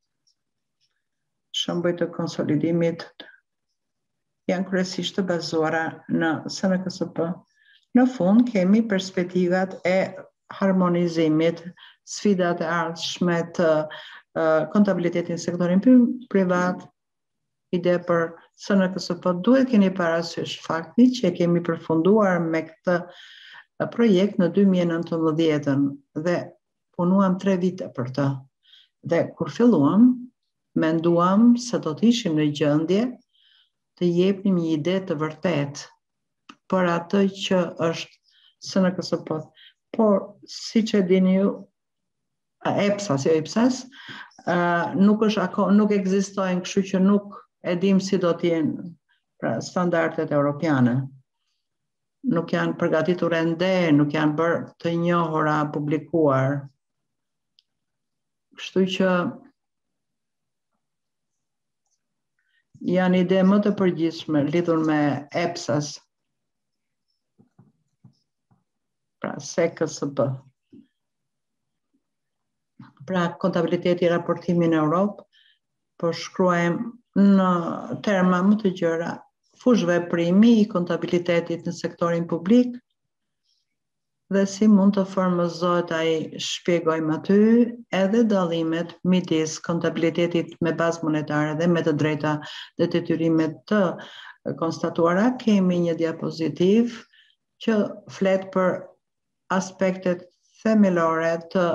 të konsolidimit janë kryesisht të bazuara në SNKSP. Në fund kemi perspektivat e harmonizimit, sfidat e ardhshme të kontabilitetit në sektorin privat, ide për SNKSP. Duhet keni parasysh fakti që kemi përfunduar me këtë projekt në 2019 dhe punuam 3 vite për të. Dhe kur filluam, menduam se do të ishim në gjendje të jepnim një ide të vërtet për atë që është SNKSP. Por, siç e dini ju, EPSAS, jo IPSAS, nuk ekzistojnë, kështu që nuk e dim si do të jenë pra standardet europiane. Nuk janë përgatitur ende, nuk janë bërë të njohura, publikuar. Kështu që janë ide më të përgjithshme lidhur me EPSAS, pra SKSP. Pra kontabiliteti i raportimi në Europë, po shkruajmë në terma më të gjera, fush veprimi i kontabilitetit në sektorin publik dhe si mund të formëzohet ai, shpjegojmë aty edhe dallimet midis kontabilitetit me bazë monetare dhe me të drejta dhe detyrimet të konstatuara. Kemi një diapozitiv që flet për aspektet themelore të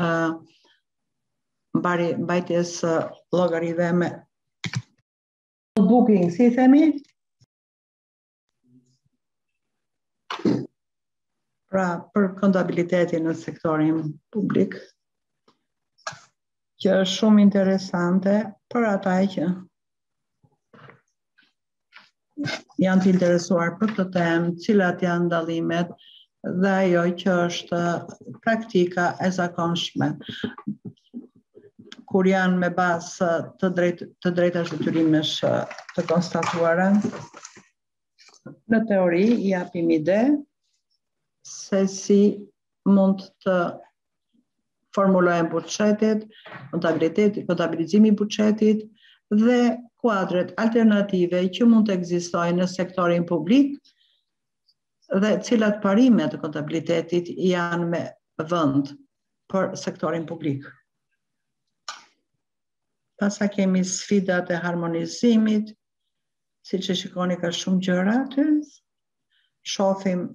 mbajtjes llogarive me booking, si themi? Pra, për kontabilitetin në sektorin publik, që është shumë interesante për ata që janë të interesuar për këtë temë, cilat janë dallimet dhe ajo që është praktika e zakonshme, kur janë me bazë të drejtash detyrimesh të konstatuara. Në teori, japim ide se si mund të formulojmë buxhetet, kontabilizimi i buxhetit dhe kuadret alternative që mund të ekzistojnë në sektorin publik dhe cilat parimet të kontabilitetit janë me vend për sektorin publik. Pasa kemi sfidat e harmonizimit, si që shikoni ka shumë gjëra aty. Shohim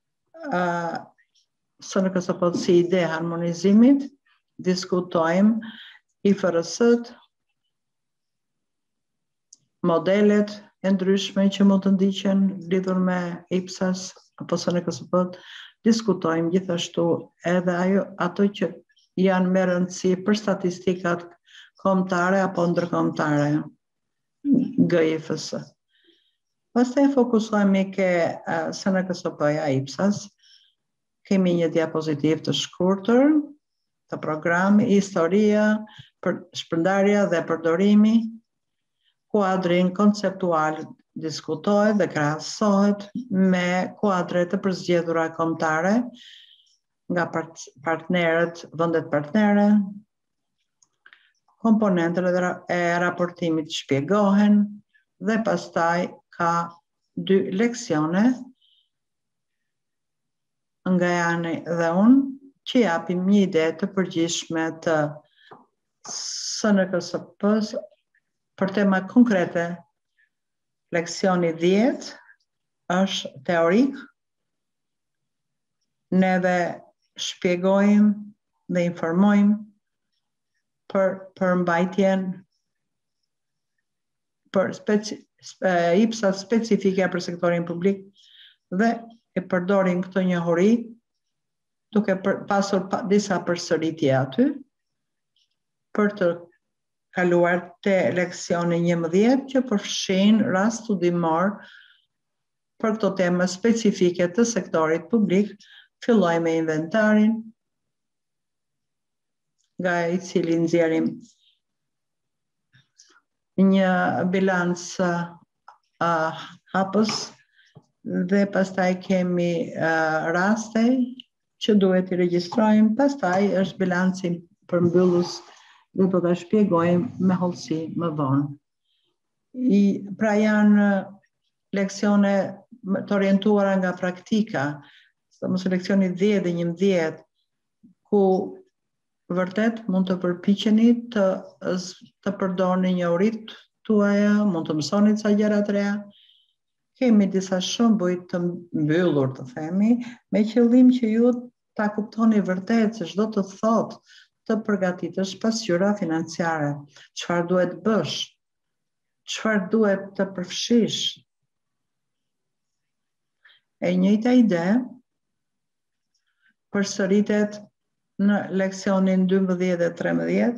së në kësopot si ide harmonizimit, diskutojmë IFRS-t, modelet e ndryshme që mund të ndiqen lidhur me IPSAS apo së në kësopot, diskutojmë gjithashtu edhe ato që janë me rëndësi për statistikat kombëtare apo ndërkombëtare, GIFS. Pastaj fokusohemi ke SNKSP-ja IPSAS. Kemi një diapozitiv të shkurtër të programi, historia, shpërndarja dhe përdorimi. Kuadrin konceptual diskutohet dhe krahasohet me kuadret të përzgjedhura kombëtare nga partnerët, vendet partnere. Komponentët e raportimit shpjegohen dhe pastaj ka 2 leksione nga Jani dhe unë që japim një ide të përgjithshme të SNKSP-s për tema konkrete. Leksioni 10 është teorik. Neve shpjegojmë dhe informojmë për përmbajtjen për IPSAS specifike për sektorin publik dhe e përdorim këto njohuri duke pasur disa përsëritje aty për të kaluar te leksioni 11 që përfshin rast studimor për këto tema specifike të sektorit publik. Filloj me inventarin, nga i cili nxjerrim një bilans hapës dhe pastaj kemi raste që duhet i regjistrojmë, pastaj është bilanci përmbyllës dhe do ta shpjegojmë me hollësi më vonë. Pra janë leksione të orientuara nga praktika, mos leksioni 10 dhe 11, ku vërtet mund të përpiqeni të përdorni njohuritë tuaja, mund të mësoni ca gjëra të reja. Kemi disa shembuj të mbyllur, të themi, me qëllim që ju ta kuptoni vërtet se çdo të thotë të përgatitesh pasqyra financiare, çfarë duhet bësh, çfarë duhet të përfshish. E njëjta ide përsëritet në leksionin 12 dhe 13,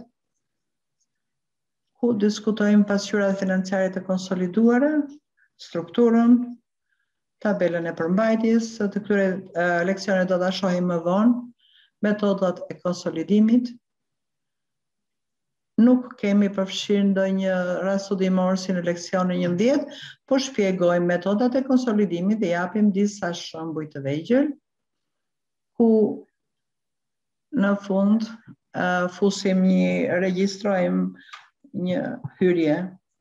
ku diskutojmë pasqyrat financiare të konsoliduara, strukturën, tabelën e përmbajtjes. Të këtyre leksionet do ta shohim më vonë, metodat e konsolidimit. Nuk kemi përfshirë ndonjë rast studimor si në leksionin 11, por shpjegojmë metodat e konsolidimit dhe japim disa shembuj të vegjël, ku në fund regjistrojmë një hyrje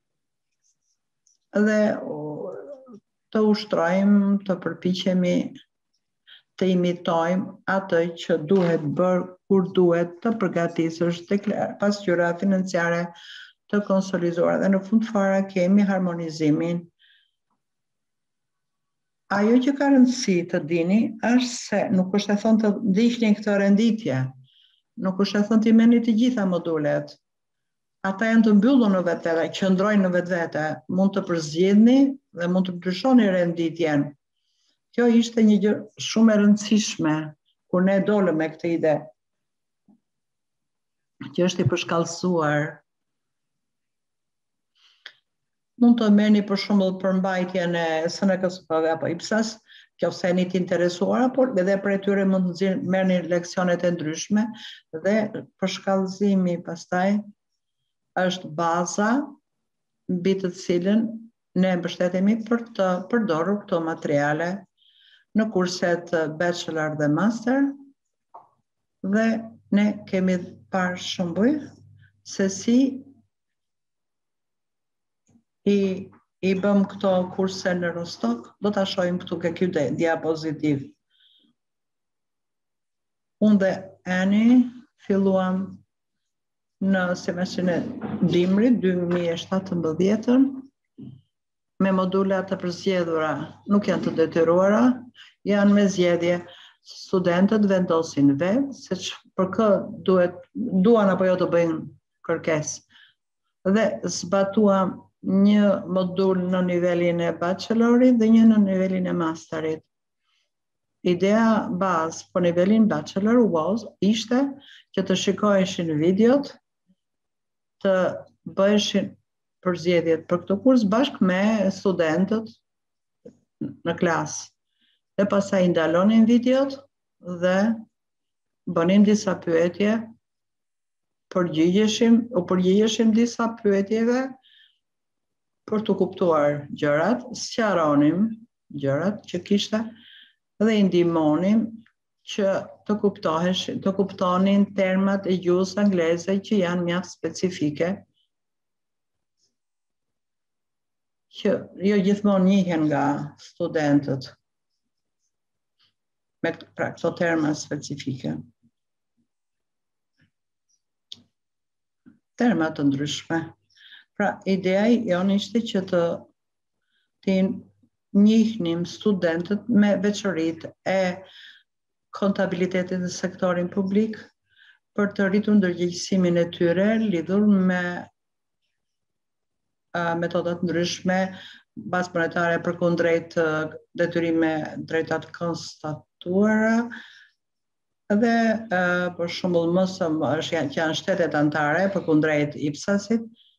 dhe të ushtrojmë, të përpiqemi të imitojmë atë që duhet bërë kur duhet të përgatisesh pasqyra financiare të konsoliduara. Dhe në fund fare kemi harmonizimin. Ajo që ka rëndësi të dini është se nuk është e thonë të ndiqni këtë renditje, nuk është e thonë të merrni të gjitha modulet. Ata janë të mbyllur në vetvete, qëndrojnë në vetvete, mund të përzgjedhni dhe mund të ndryshoni renditjen. Kjo ishte një gjë shumë e rëndësishme kur ne dolëm me këtë ide, që është i përshkallësuar. Mund të merrni për shembull përmbajtjen e SNKSP apo IPSAS, nëse jeni të interesuara, por edhe për tyre mund të merrni leksionet e ndryshme dhe përshkallëzimi pastaj është baza mbi të cilën ne mbështetemi për të përdorur këto materiale në kurset bachelor dhe master, dhe ne kemi parë shembuj se si i bëm këto kurse në Rostok, do ta shohim këtu ke ky diapozitiv. Unë dhe Ani filluam në semestrin e dimrit 2017 me modula të përzgjedhura, nuk janë të detyruara, janë me zgjedhje. Studentët vendosin vetë se për kë duan apo jo të bëjnë kërkesë. Dhe zbatuam një modul në nivelin e bachelorit dhe një në nivelin e masterit. Ideja bazë për nivelin bachelor ishte që të shikoheshin videot, të bëheshin përzgjedhjet për këtë kurs bashkë me studentët në klasë. Dhe pastaj ndalonin videot dhe bënim disa pyetje, përgjigjeshim disa pyetjeve për të kuptuar gjërat, sqaronim gjërat që kishte dhe i ndihmonim që të kuptonin termat e gjuhës angleze që janë mjaft specifike, që jo gjithmonë njihen nga studentët me këto terma specifike. Terma të ndryshme. Pra, ideja jonë ishte që të njihnim studentët me veçoritë e kontabilitetit në sektorin publik për të rritur ndërgjegjësimin e tyre lidhur me metodat ndryshme, bazë monetare përkundrejt detyrime drejtat konstatuara dhe për shembull që janë shtetet anëtare përkundrejt IPSAS-it,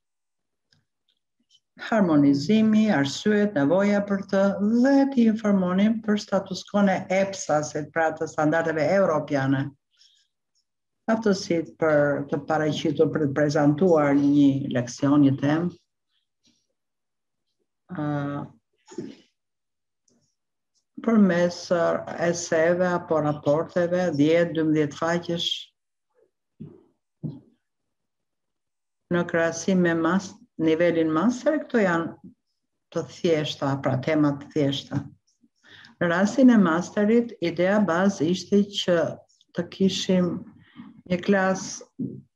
harmonizimi, arsyet, nevoja për të dhe t'i informonim për status quo e EPSAS-it, pra të standardeve europiane. Aftësitë për të paraqitur për të prezantuar një leksion, një temë, përmes eseve apo raporteve 10-12 faqesh në krahasim me nivelin master, këto janë të thjeshta, pra temat të thjeshta. Në rastin e masterit, ideja bazë ishte që të kishim një klasë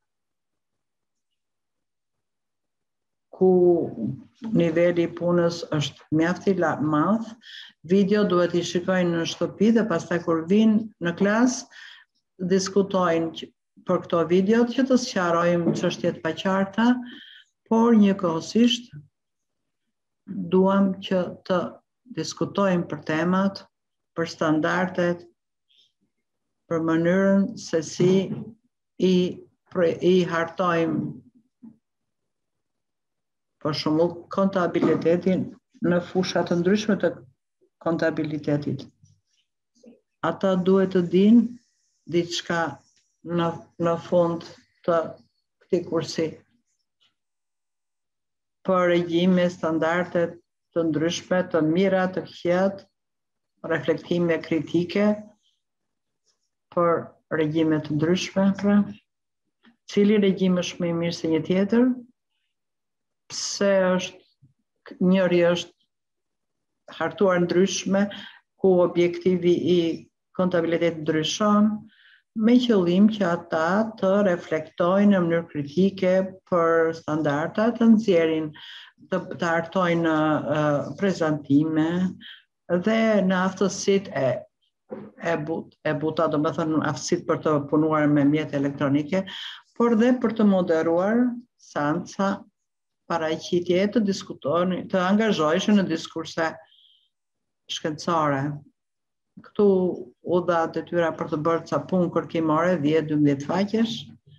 ku niveli i punës është mjaft i madh, video duhet i shikojnë në shtëpi dhe pastaj kur vinë në klasë diskutojnë për këto videot që të sqarojmë çështjet paqarta, por njëkohësisht duam që të diskutojmë për temat, për standardet, për mënyrën se si i hartojmë për shembull kontabilitetin në fusha të ndryshme të kontabilitetit. Ata duhet të dinë diçka në fund të këtij kursi për regjime, standarde të ndryshme, të mira, të këqijat, reflektime kritike për regjime të ndryshme, pra, cili regjim është më i mirë se një tjetër, pse njëri është hartuar ndryshme, ku objektivi i kontabilitetit ndryshon, me qëllim që ata të reflektojnë në mënyrë kritike për standarda, të nxjerrin, të hartojnë prezantime dhe në aftësitë e buta, do të thënë aftësitë për të punuar me mjete elektronike, por dhe për të moderuar seanca paraqitje të diskutojnë, të angazhoheshin në diskurse shkencore. Këtu u dha detyra për të bërë ca punë kërkimore 10-12 faqesh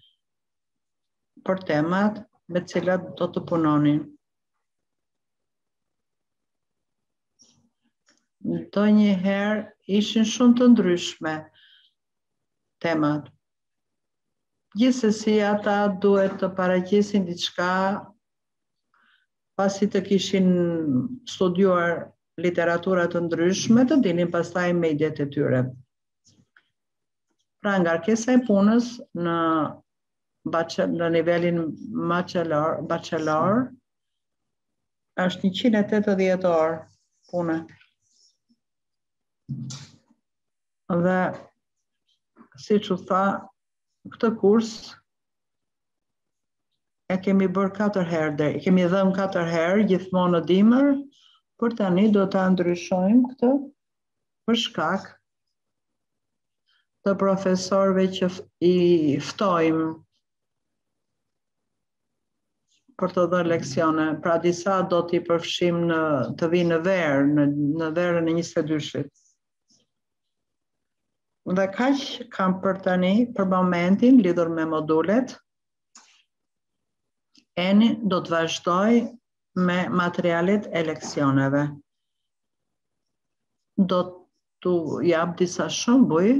për temat me të cilat do të punonin. Ndonjëherë ishin shumë të ndryshme temat. Gjithsesi ata duhet të paraqisin diçka pasi të kishin studiuar literatura të ndryshme, të dinin pastaj me idetë e tyre. Pra ngarkesa e punës në nivelin bachelor është 180 orë pune. Dhe, si që tha, këtë kurs e kemi bërë 4 herë, kemi dhënë 4 herë, gjithmonë në dimër, për tani do ta ndryshojmë këtë për shkak të profesorëve që i ftojmë për të dhënë leksione. Pra disa do t'i përfshim të vinë në verë, në verën e 22-shit. Dhe kaq kam për tani, për momentin, lidhur me modulet. Eni do të vazhdoj me materialet e leksioneve. Do t'u jap disa shembuj.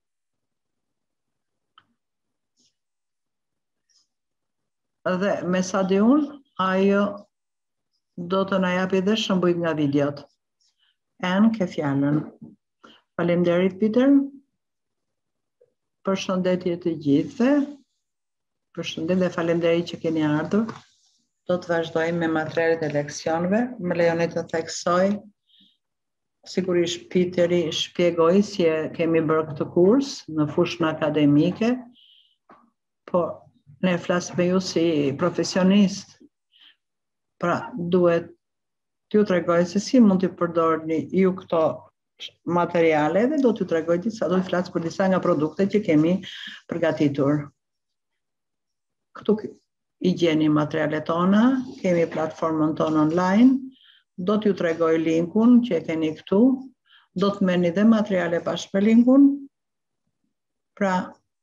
Dhe me sa di unë, ajo do të na japi dhe shembuj nga videot. Ke fjalën. Faleminderit Peter. Përshëndetje të gjithëve. Përshëndetje dhe faleminderit që keni ardhur. Do të vazhdojmë me materialet e leksioneve. Më lejoni të theksoj. Sigurisht Peteri shpjegoi si kemi bërë këtë kurs në fushën akademike, po ne flasim me ju si profesionist. Pra duhet t'ju tregoj se si mund t'i përdorni ju këto materiale dhe do t'ju tregoj disa, do t'i flas për disa nga produktet që kemi përgatitur. Këtu i gjeni materialet tona, kemi platformën tonë online, do t'ju tregoj linkun që e keni këtu, do të merrni dhe materiale bashkë me linkun. Pra,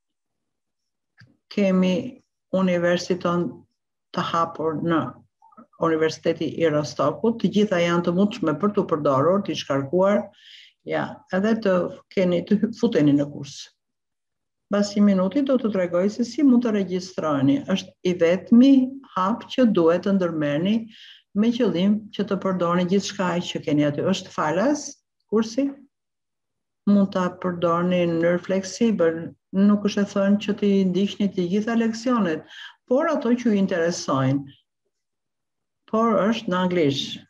kemi universitetin të hapur në Universiteti i Rostokut, të gjitha janë të mundshme për t'u përdorur, t'i shkarkuar, edhe të futeni në kurs. Pas 1 minuti do t'u tregoj se si mund të regjistroheni. Është i vetmi hap që duhet të ndërmerrni me qëllim që të përdorni gjithçka që keni aty. Është falas kursi. Mund ta përdorni në mënyrë fleksibël. Nuk është e thënë që t'i ndiqni të gjitha leksionet, por ato që ju interesojnë. Por është në anglisht.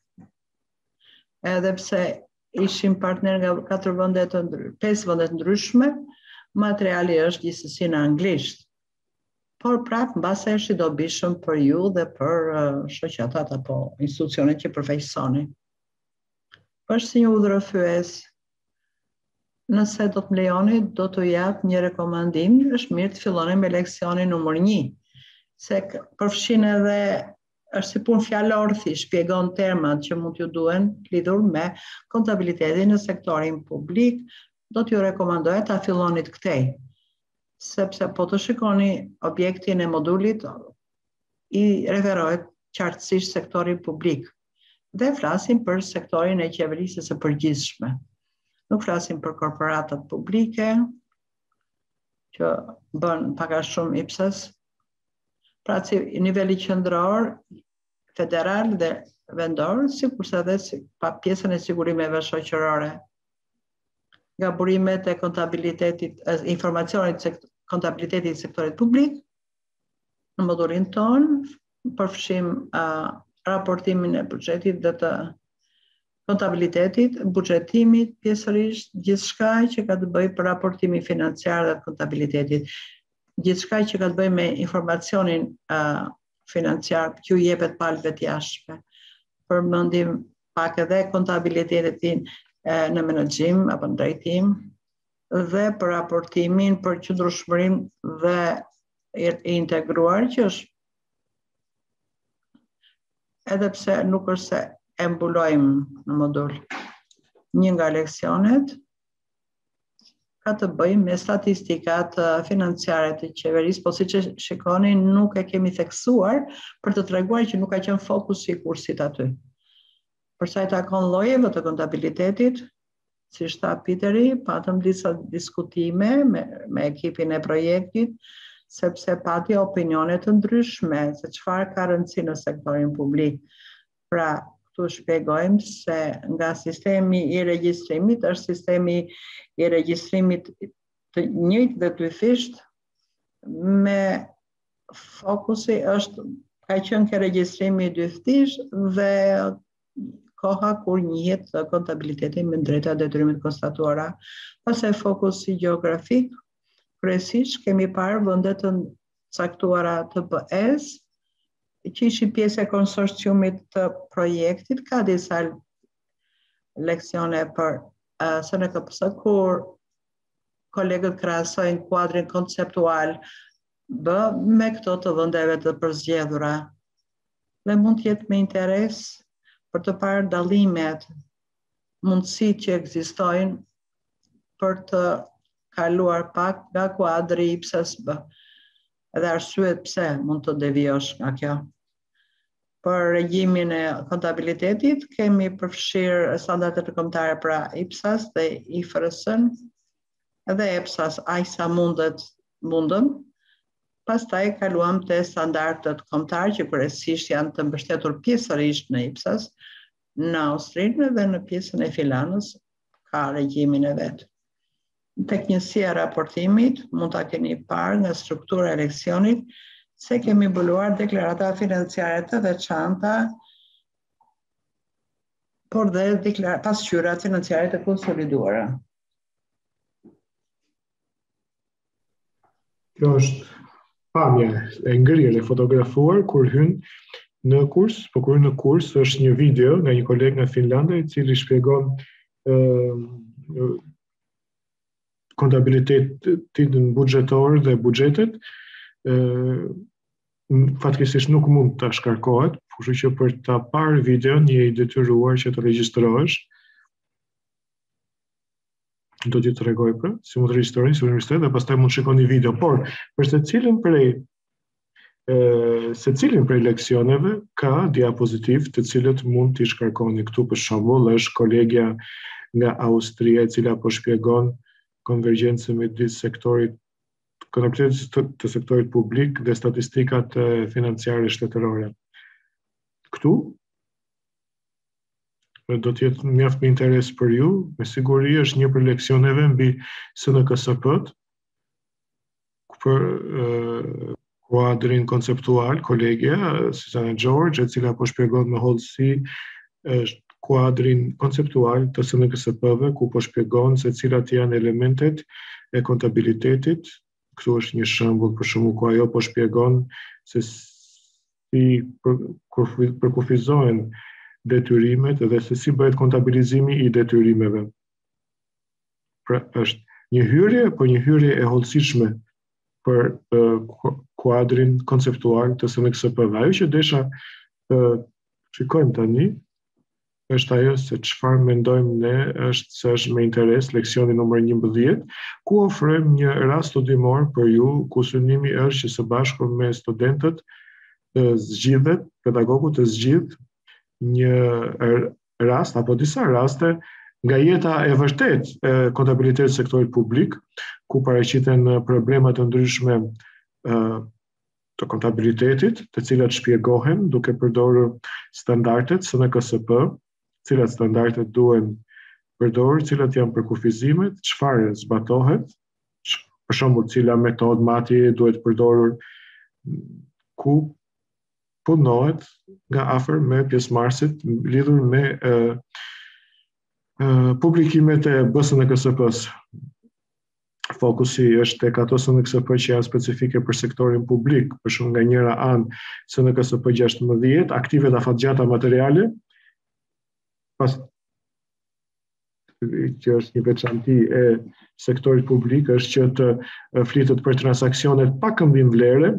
Edhe pse ishim partner nga 5 vende të ndryshme, materiali është gjithsesi në anglisht. Por prapë mbase është i dobishëm për ju dhe për shoqatat apo institucionet që përfaqësoni. Është si një udhërrëfyes. Nëse do të më lejoni, do t'u jap një rekomandim, është mirë të filloni me leksionin numër 1, se përfshin edhe është si punë fjalor, shpjegon termat që mund t'ju duhen lidhur me kontabilitetin në sektorin publik, do t'ju rekomandoja ta fillonit këtej. Sepse po të shikoni objektin e modulit, i referohet qartësisht sektorin publik. Dhe flasim për sektorin e qeverisë së përgjithshme. Nuk flasim për korporatat publike, që bën pak a shumë IPSAS. Pra si niveli qendror, federal dhe vendor, sikurse edhe pa pjesën e sigurimeve shoqërore. Gaburimet e kontabilitetit, informacionit kontabilitetit i sektorit publik, në modulin ton, përfshim raportimin e buxhetit dhe të kontabilitetit, buxhetimit, pjesërisht, gjithçka që ka të bëjë për raportimin financiar dhe kontabilitetit. Gjithçka që ka të bëjë me informacionin financiar që u jepet palëve të jashtme. Përmendim pak edhe kontabilitetin në menaxhim apo në drejtim dhe për raportimin për qëndrueshmërinë dhe i integruar që është edhe pse nuk është se e mbulojmë në modul. Një nga leksionet ka të bëjë me statistikat financiare të qeverisë, po siç e shikoni nuk e kemi theksuar për të treguar që nuk ka qenë fokusi i kursit aty. Për sa i takon llojeve të kontabilitetit, si tha Peteri, patëm disa diskutime me ekipin e projektit, sepse pati opinione të ndryshme se çfarë ka rëndësi në sektorin publik. Pra, këtu shpjegojmë se nga sistemi i regjistrimit është sistemi i regjistrimit të njëjtë dhe dyfisht, me fokusi është ka qenë ke regjistrimi 2 ftish dhe koha kur njihet kontabiliteti me drejta e detyrimit konstatuara. Pastaj fokusi gjeografik, kryesisht kemi parë vende të caktuara të PS, që ishin pjesë e konsorciumit të projektit, ka disa leksione për SNKPS kur kolegët krahasojnë kuadrin konceptual me këto të vendeve të përzgjedhura. Dhe mund të jetë me interes për të parë dallimet, mundësitë që ekzistojnë për të kaluar pak nga kuadri IPSAS B. Edhe arsyet pse mund të devijosh nga kjo. Për regjimin e kontabilitetit kemi përfshirë standardet kombëtare pra IPSAS dhe IFRS-n, edhe EPSAS aq sa mundëm. Pastaj kaluam te standardet kombëtar që kryesisht janë të mbështetur pjesërisht në IPSAS, në Austrinë dhe në pjesën e Filanës ka regjimin e vet. Teknësia e raportimit mund ta keni parë nga struktura e leksionit se kemi mbuluar deklarata financiare të veçanta, por dhe pasqyrat financiare të konsoliduara. Kjo është pamje e ngrirë e fotografuar kur hyn në kurs, po kur hyn në kurs është një video nga një koleg nga Finlanda i cili shpjegon kontabilitetin buxhetor dhe buxhetet. Fatkeqësisht nuk mund ta shkarkohet, kështu që për ta parë videon je i detyruar që të regjistrohesh. Do t'ju tregoj si mund të regjistroheni në universitet dhe pastaj mund të shikoni video, por për secilin prej leksioneve ka diapozitiv të cilët mund t'i shkarkoni. Këtu për shembull është kolegja nga Austria e cila po shpjegon konvergjencën midis sektorit të sektorit publik dhe statistikat financiare shtetërore. Këtu do të jetë mjaft me interes për ju, me siguri është një për leksioneve mbi SNKSP-t, për kuadrin konceptual, kolegja Susanna George, e cila po shpjegon me hollësi është kuadrin konceptual të SNKSP-ve, ku po shpjegon se cilat janë elementet e kontabilitetit. Këtu është një shembull për shembull ku ajo po shpjegon se si përkufizohen detyrimet dhe se si bëhet kontabilizimi i detyrimeve. Pra është një hyrje, po një hyrje e hollësishme për kuadrin konceptual të SNKSP-ve. Ajo që desha shikojmë tani është ajo se çfarë mendojmë ne është se është me interes leksioni numër 11, ku ofrojmë një rast studimor për ju, ku synimi është që së bashku me studentët zgjidhet, pedagogu të zgjidh një rast apo disa raste nga jeta e vërtet e kontabilitetit sektorit publik, ku paraqiten problema të ndryshme të kontabilitetit, të cilat shpjegohen duke përdorur standardet SNKSP, cilat standardet duhen përdorur, cilat janë përkufizimet, çfarë zbatohet, për shembull cila metodë matje duhet përdorur, ku punohet nga afër me pjesëmarrësit lidhur me publikimet e BSNKSP-s. Fokusi është tek ato SNKSP që janë specifike për sektorin publik, për shembull nga njëra anë SNKSP 16, aktive dhe afatgjata materiale, që është një veçanti e sektorit publik, është që të flitet për transaksionet pa këmbim vlere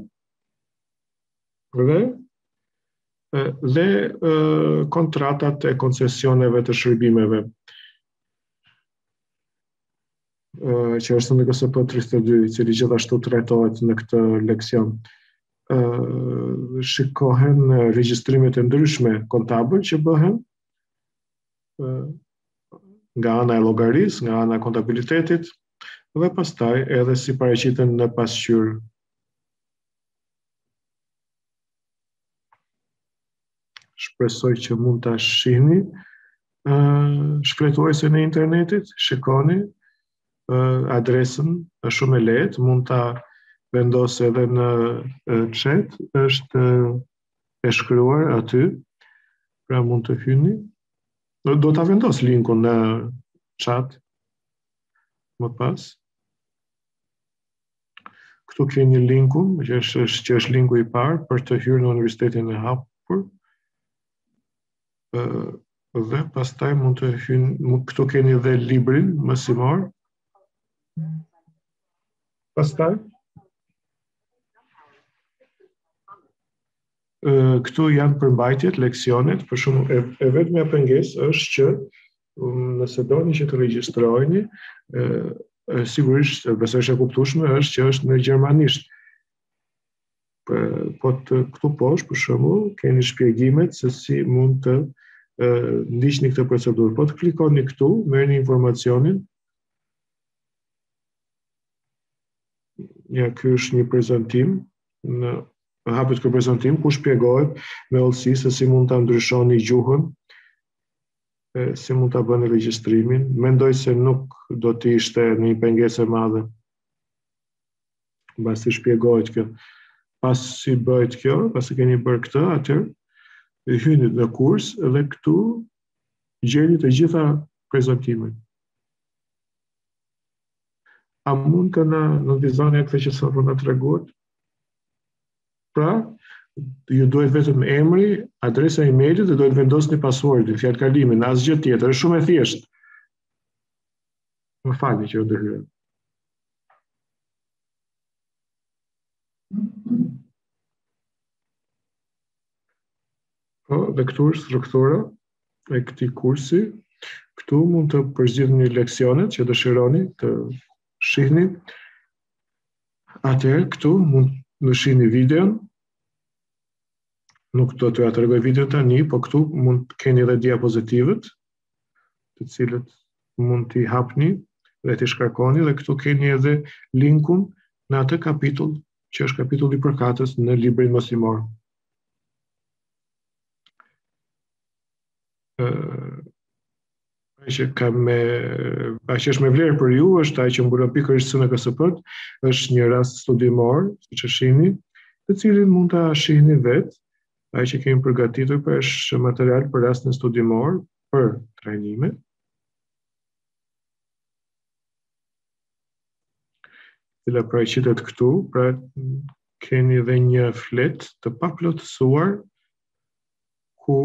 dhe kontratat e koncesioneve të shërbimeve, që është SNKSP 32, i cili gjithashtu trajtohet në këtë leksion. Shikohen regjistrimet e ndryshme kontabël që bëhen nga ana e llogarisë, nga ana e kontabilitetit dhe pastaj edhe si paraqiten në pasqyrë. Shpresoj që mund ta shihni shkretuese në internetit, shikoni adresën, është shumë e lehtë, mund ta vendos edhe në chat, është e shkruar aty, pra mund të hyni. Do ta vendos linkun në chat më pas. Këtu keni linkun, që është linku i parë për të hyrë në universitetin e hapur. Dhe pastaj mund të hynë, këtu keni dhe librin mësimor. Pastaj këtu janë përmbajtjet, leksionet, për shumë e vetmja pengesë është që nëse doni që të regjistroheni, sigurisht, besoj është e kuptueshme, është që është në gjermanisht. Po këtu poshtë, për shembull, keni shpjegimet se si mund të ndiqni këtë procedurë. Po të klikoni këtu, merrni informacionin. Ja, ky është një prezantim, hapet ky prezantim ku shpjegohet me hollësi se si mund ta ndryshoni gjuhën, si mund ta bëni regjistrimin. Mendoj se nuk do të ishte një pengesë e madhe. Mbasi shpjegohet kjo. Pasi bëhet kjo, pasi keni bërë këtë, atëherë hyni në kurs dhe këtu gjeni të gjitha prezantimet. A mund të në dizajnë këtë që sa na treguat? Pra, ju duhet vetëm emri, adresa e-mailit dhe duhet vendosni passwordin, fjalë kalimin, asgjë tjetër, është shumë e thjeshtë. Më falni që u ndërhyra. Dhe këtu është struktura e këtij kursi. Këtu mund të përzgjidhni leksionet që dëshironi të shihni. Atëherë këtu mund të shihni videon. Nuk do t'ju tregoj videon tani, po këtu mund të keni edhe diapozitivet, të cilët mund t'i hapni dhe t'i shkarkoni, dhe këtu keni edhe linkun në atë kapitull që është kapitulli i përkatës në librin mësimor. Që është me vlerë për ju, është ai që mbulon pikërisht në KSP-t, është një rast studimor, siç e shihni, të cilin mund ta shihni vetë, ai që kemi përgatitur për është material për rastin studimor për trajnime. Cila paraqitet këtu, pra keni edhe një flet të paplotësuar ku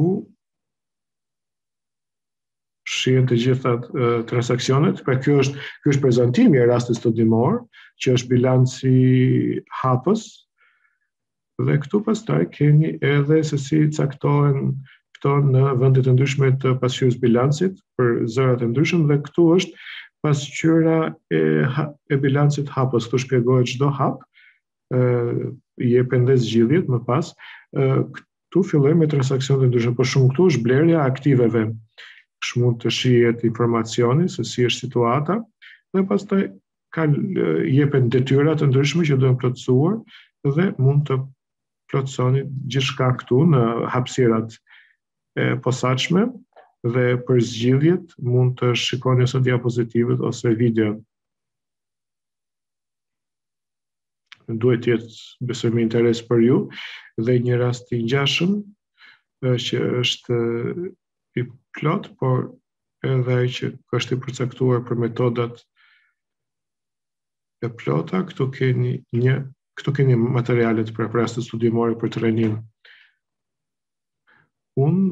shihen të gjitha transaksionet. Pra ky është prezantimi i rastit studimor, që është bilanci hapës, dhe këtu pastaj keni edhe se si caktohen këto në vende të ndryshme të pasqyrës bilancit për zërat e ndryshëm, dhe këtu është pasqyra e bilancit hapës. Këtu shpjegohet çdo hap, jepen dhe zgjidhjet më pas. Këtu fillojmë me transaksionet e ndryshme, por shumë këtu është blerja e aktiveve. Mund të shihet informacioni se si është situata, dhe pastaj jepen detyra të ndryshme që duhen plotësuar, dhe mund të plotësoni gjithçka këtu në hapësirat e posaçme, dhe për zgjidhjet mund të shikoni ose diapozitivet ose video. Duhet të jetë, besoj, me interes për ju, dhe një rast i ngjashëm që është i plot, por edhe ai që është i përcaktuar për metodat e plota. Këtu keni materialet për raste studimore për trajnim. Unë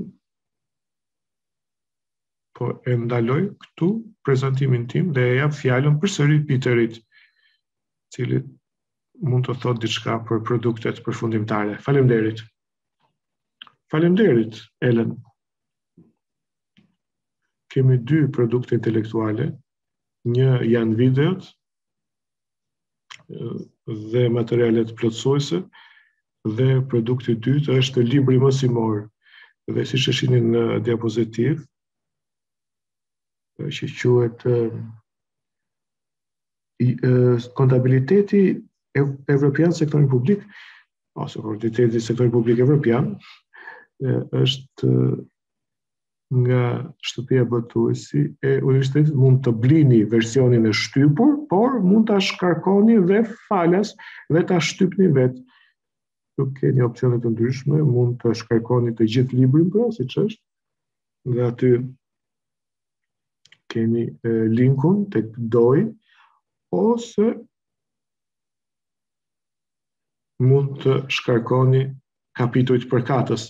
po e ndaloj këtu prezantimin tim dhe e jap fjalën përsëri Peterit, i cili mund të thotë diçka për produktet përfundimtare. Faleminderit. Faleminderit, Elen. Kemi 2 produkte intelektuale, një janë videot dhe materialet plotësuese, dhe produkti i dytë është libri mësimor. Dhe siç e shihni në diapozitiv, që quhet kontabiliteti evropian sektorit publik, ose kontabiliteti sektorit publik evropian, është nga shtëpia botuesi e universitetit. Mund të blini versionin e shtypur, por mund ta shkarkoni dhe falas dhe ta shtypni vetë. Këtu keni opsione të ndryshme, mund të shkarkoni të gjithë librin, pra, siç është, dhe aty keni linkun tek doj, ose mund të shkarkoni kapitujt përkatës.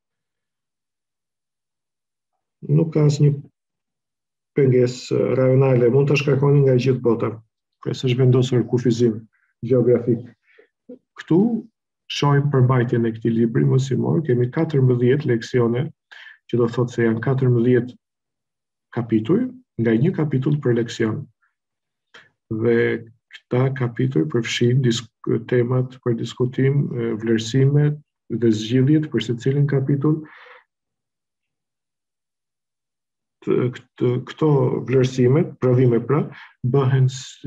Nuk ka asnjë pengesë rajonale, mund të shkarkoni nga gjithë bota, pra s'është vendosur kufizim gjeografik. Këtu shohim përmbajtjen e këtij libri mësimor, kemi 14 leksione, që do thotë se janë 14 kapituj, nga një kapitull për leksion. Dhe këta kapituj përfshin temat për diskutim, vlerësimet dhe zgjidhjet për secilin kapitull. Këto vlerësimet, provime pra, bëhen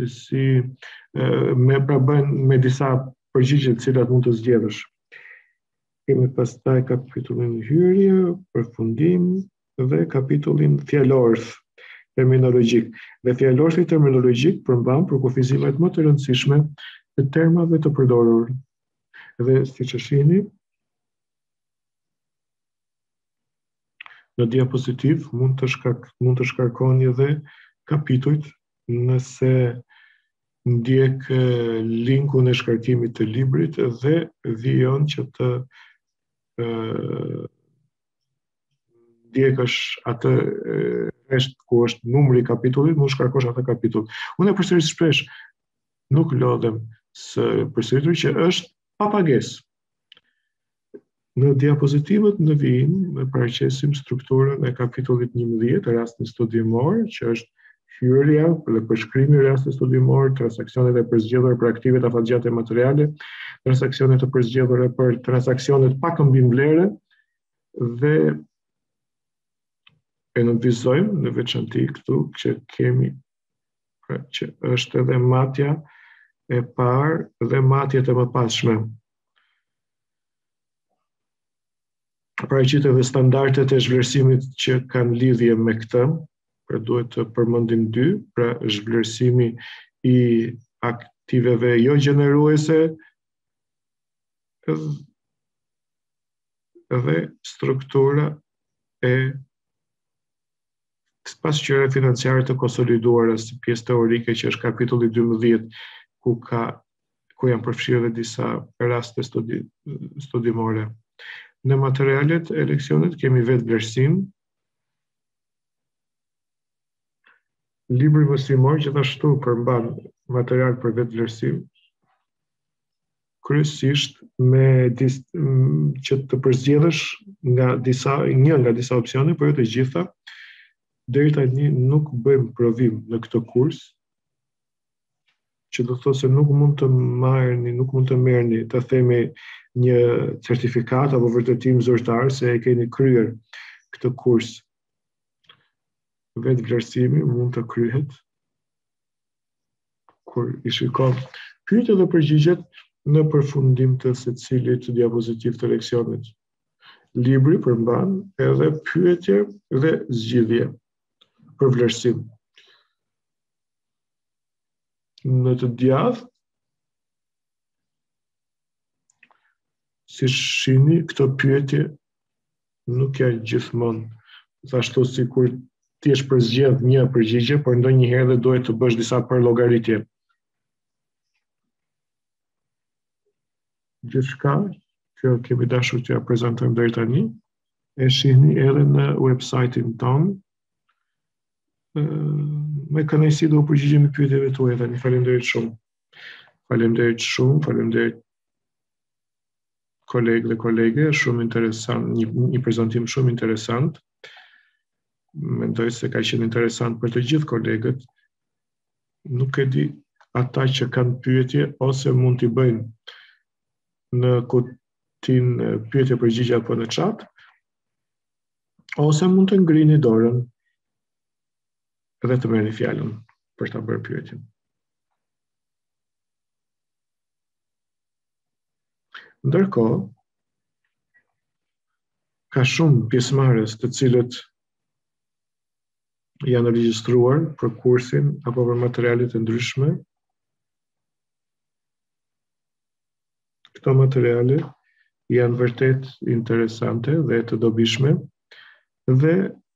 bëhen me disa përgjigje të cilat mund të zgjedhësh. Kemi pastaj kapitullin hyrje, përfundim dhe kapitullin fjalorth terminologjik. Dhe fjalorthi terminologjik përmban për kufizimet më të rëndësishme të termave të përdorur. Dhe siç e shihni në diapozitiv mund të shkarkoni edhe kapitujt nëse ndjek linkun e shkarkimit të librit dhe vijon që të ndjekësh atë resht ku është numri i kapitullit, mund shkarkosh atë kapitull. Unë përsëris shpesh nuk lodhem së përsëritur që është pa pagesë. Në diapozitivët në vijim ne paraqesim strukturën e kapitullit 11, rastin studimor, që është hyrja, përshkrimi i rastit studimor, transaksionet e përzgjedhura për aktivet afatgjate materiale, transaksionet e përzgjedhura për transaksionet pa këmbimvlere dhe e nënvizojmë në veçanti këtu që kemi që është edhe matja e parë dhe matjet e mëpasshme. Paraqit edhe standardet e zhvlerësimit që kanë lidhje me këtë, pra duhet të përmendim dy, pra zhvlerësimi i aktiveve jo gjeneruese dhe struktura e pasqyre financiare të konsoliduara si pjesë teorike që është kapitulli 12 ku janë përfshirë edhe disa raste studimore. Në materialet e leksionit kemi vetë vlerësim, libri mësimor gjithashtu përmban material për vetë vlerësim, kryesisht me që të përzgjedhësh një nga disa opsione, por jo të gjitha. Deri tani nuk bëjmë provim në këtë kurs, që do të thotë se nuk mund të merrni, të themi një certifikat apo vërtetim zyrtar se e keni kryer këtë kurs. Vetë vlerësimi mund të kryhet kur i shikon pyetjet dhe përgjigjet në përfundim të secilit diapozitiv të leksionit. Libri përmban edhe pyetje dhe zgjidhje për vlerësim. Në të djathtë, si shihni, këto pyetje nuk janë gjithmonë ashtu sikur ti je përzgjedh një përgjigje, por ndonjëherë edhe duhet të bësh disa përllogaritje. Gjithçka që kemi dashur t'ja prezantojmë deri tani, e shihni edhe në website-in tonë. Me kënaqësi do u përgjigjemi pyetjeve tuaja tani. Faleminderit shumë. Faleminderit kolegë dhe kolege, shumë interesant, një prezantim shumë interesant. Mendoj se ka qenë interesant për të gjithë kolegët. Nuk e di ata që kanë pyetje ose mund t'i bëjnë në kutin pyetje përgjigje apo në chat, ose mund të ngrini dorën dhe të merrni fjalën për ta bërë pyetjen. Ndërkohë, ka shumë pjesëmarrës të cilët janë regjistruar për kursin apo për materialet e ndryshme. Këto materiale janë vërtet interesante dhe të dobishme dhe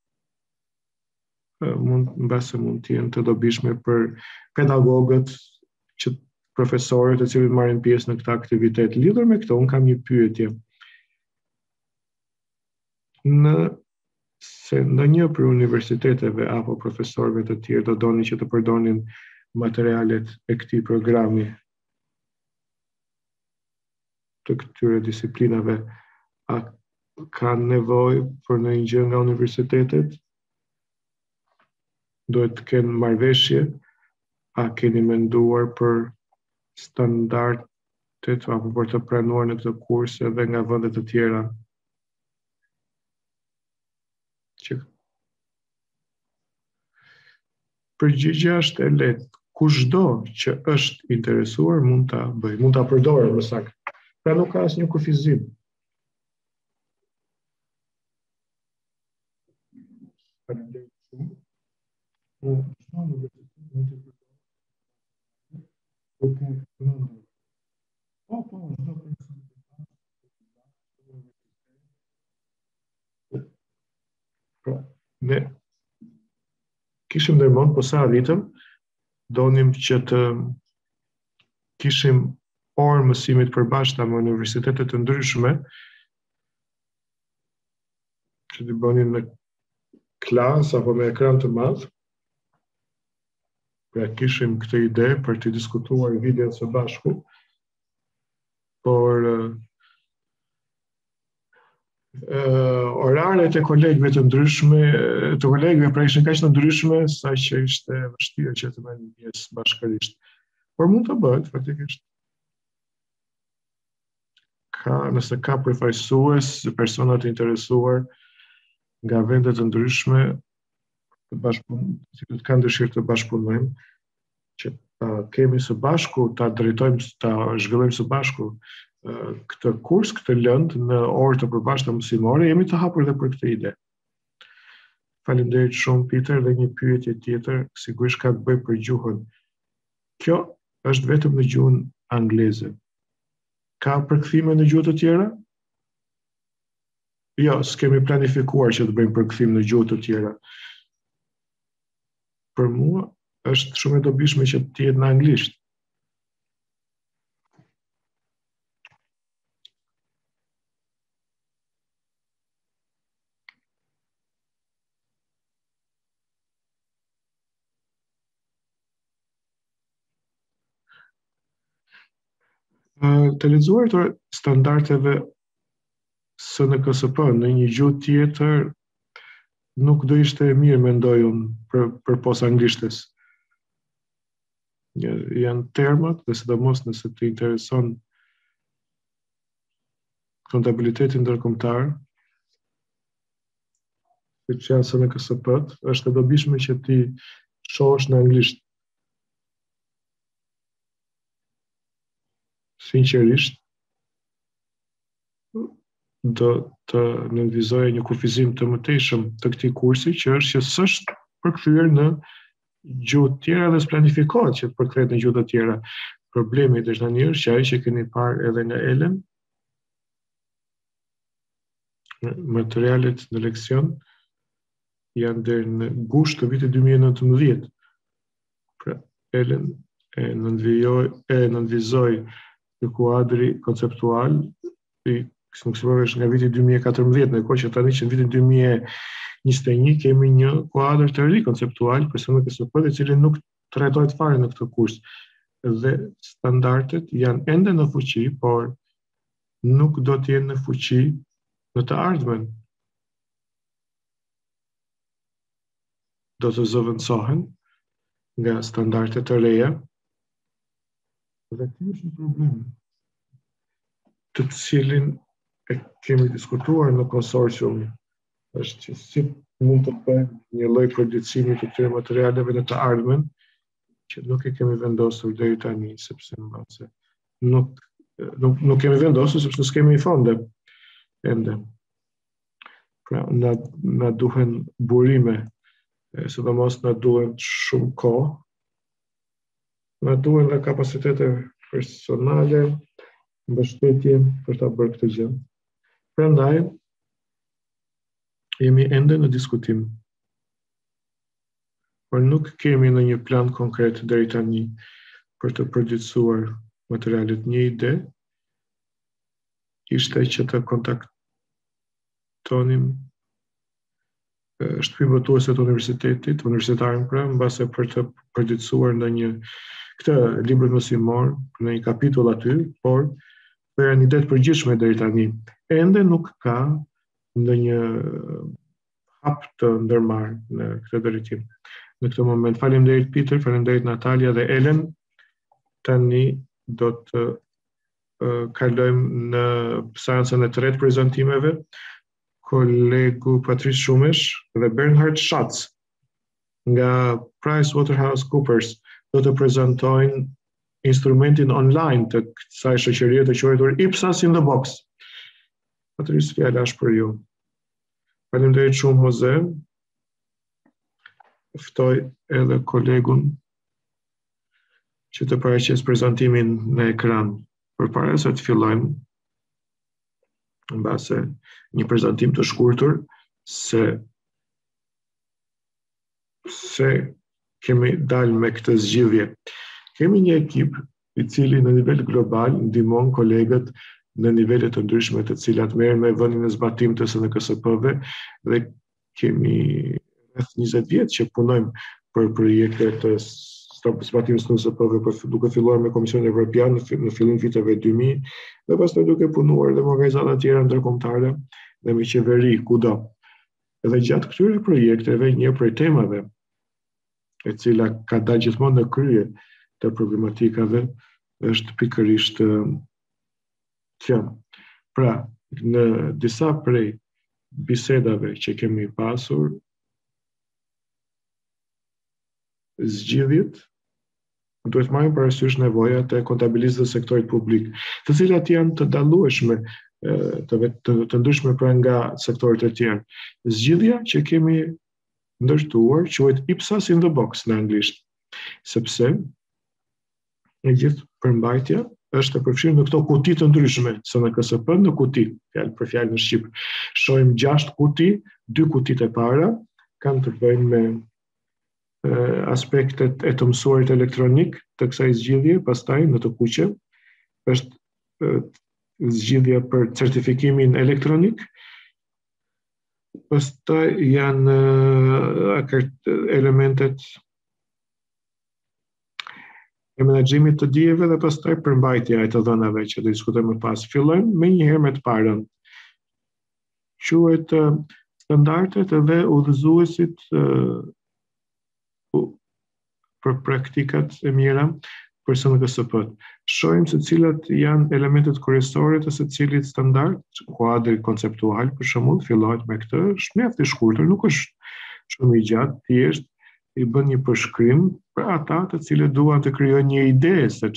mbase mund të jenë të dobishme për pedagogët, profesorët e cilët marrin pjesë në këtë aktivitet. Lidhur me këto, unë kam një pyetje. Se ndonjë për universiteteve apo profesorëve të tjerë do doni që të përdonin materialet e këtij programi të këtyre disiplinave, a kanë nevojë për ndonjë gjë nga universitetet? Duhet të kenë marrëveshje? A keni menduar për standardet apo për të pranuar në këtë kurs edhe nga vende të tjera? Përgjigjja është e lehtë. Kushdo që është interesuar mund ta bëjë, mund ta përdorë më saktë. Pra nuk ka asnjë kufizim. Faleminderit shumë. Ne kishim ndërmend, po sa arritëm, donim që të kishim orë mësimit përbashkëta me universitete të ndryshme, që të bënin në klasë apo me ekran të madh. Pra kishim këtë ide për të diskutuar videon së bashku, por oraret e kolegëve të ndryshme, të kolegëve pra ishin kaq të ndryshme sa që ishte vështirë që të merrnin pjesë bashkërisht. Por mund të bëhet faktikisht. Nëse ka përfaqësues, persona të interesuar nga vende të ndryshme, që kanë dëshirë të bashkëpunojmë, që kemi së bashku, ta drejtojmë, ta zhvillojmë së bashku këtë kurs, këtë lëndë në orë të përbashkëta mësimore, jemi të hapur dhe për këtë ide. Faleminderit shumë, Peter, dhe një pyetje tjetër, sigurisht ka të bëjë për gjuhën. Kjo është vetëm në gjuhën angleze. Ka përkthime në gjuhë të tjera? Jo, s'kemi planifikuar që të bëjmë përkthim në gjuhë të tjera. Për mua është shumë e dobishme që të jetë në anglisht. Të lexuar të standardeve SNKSP në një gjuhë tjetër nuk do ishte e mirë, mendoj unë, për posa anglishtes. Janë termat, dhe sidomos nëse të intereson kontabilitetin ndërkombëtar, siç janë SNKSP-t, është e dobishme që ti shohësh në anglisht. Sinqerisht, do të nënvizoja një kufizim të mëtejshëm të këtij kursi, që është që s'është përkthyer në gjuhë të tjera dhe s'planifikohet që të përkthehet në gjuhë të tjera. Problemi është tani është që ai që keni parë edhe nga Elen, materialet në leksion janë deri në gusht të vitit 2019. Pra, Elen e nënvizoi në kuadri konceptual i është nga viti 2014, në kohë që tani që në vitin 2021 kemi një kuadër të ri konceptual për SNKSP, i cili nuk trajtohet fare në këtë kurs. Dhe standardet janë ende në fuqi, por nuk do të jenë në fuqi në të ardhmen. Do të zëvendësohen nga standardet të reja. Dhe kjo është një problem të cilin e kemi diskutuar në konsorcium, është që si mund të bëjmë një lloj përgjithësimi të këtyre materialeve në të ardhmen, që nuk e kemi vendosur deri tani, sepse mbase nuk kemi vendosur sepse s'kemi fonde ende. Pra, na duhen burime, sidomos na duhen shumë kohë, na duhen dhe kapacitete personale, mbështetje për ta bërë këtë gjë. Prandaj jemi ende në diskutim, por nuk kemi ndonjë plan konkret deri tani për të përgjithësuar materialet. Një ide ishte që të kontaktonim shtëpi votuese të universitarin pra, mbase për të përgjithësuar ndonjë këtë libër mësimor në një kapitull aty, por për janë ide të përgjithshme deri tani. Ende nuk ka ndonjë hap të ndërmarrë në këtë drejtim. Në këtë moment, faleminderit Peter, faleminderit Natalia dhe Elen. Tani do të kalojmë në seancën e tretë prezantimeve. Kolegu Patrice Shumesh dhe Bernhard Schatz nga PricewaterhouseCoopers do të prezantojnë instrumentin online të kësaj shoqërie të quajtur IPSAS in the Box. Patrice, fjala është për ju. Faleminderit shumë Jose. Ftoj edhe kolegun që të paraqes prezantimin në ekran përpara se të fillojmë, mbase një prezantim të shkurtër se kemi dalë me këtë zgjidhje. Kemi një ekip i cili në nivel global ndihmon kolegët në nivele të ndryshme të cilat merren me vënien e zbatimit të SNKSP-ve dhe kemi rreth 20 vjet që punojmë për projekte të zbatimit të SNKSP-ve, duke filluar me Komisionin Evropian në fillim viteve 2000 dhe pastaj duke punuar dhe me organizata tjera ndërkombëtare dhe me qeveri kudo. Edhe gjatë këtyre projekteve një prej temave e cila ka dalë gjithmonë në krye të problematikave është pikërisht që pra në disa prej bisedave që kemi pasur zgjidhjet duhet marrim parasysh nevojat e kontabilistëve të sektorit publik, të cilat janë të dallueshme, të ndryshme pra nga sektorët e tjerë. Zgjidhja që kemi ndërtuar quhet IPSAS in the Box në anglisht, sepse e gjithë përmbajtja është e përfshirë në këto kuti të ndryshme, SNKSP në kuti, për fjalë në shqip. Shohim 6 kuti, 2 kutit e para kanë të bëjnë me aspektet e të mësuarit elektronik të kësaj zgjidhje, pastaj në të kuqe është zgjidhja për certifikimin elektronik, pastaj janë elementet e menaxhimit të dijeve dhe pastaj përmbajtja e të dhënave që do diskutojmë më pas. Fillojmë me një herë me të parën. Quhet standardet dhe udhëzuesit për praktikat e mira për SNKSP-t. Shohim se cilat janë elementet kryesore të secilit standard, kuadri konceptual për shembull, fillohet me këtë, është mjaft i shkurtër, nuk është shumë i gjatë, thjesht i bën një përshkrim për ata të cilët duan të krijojnë një ide se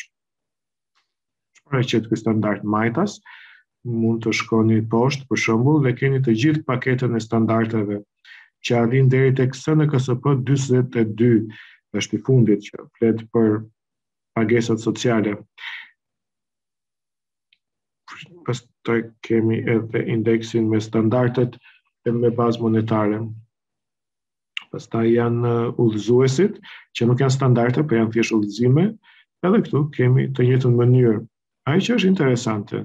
çfarë është ky standard majtas, mund të shkoni poshtë për shembull dhe keni të gjithë paketën e standardeve që arrin deri tek SNKSP 42, është i fundit që flet për pagesat sociale. Pastaj kemi edhe indeksin me standardet e me bazë monetare. Pastaj janë udhëzuesit, që nuk janë standarde, por janë thjesht udhëzime, edhe këtu kemi të njëjtën mënyrë. Ajo që është interesante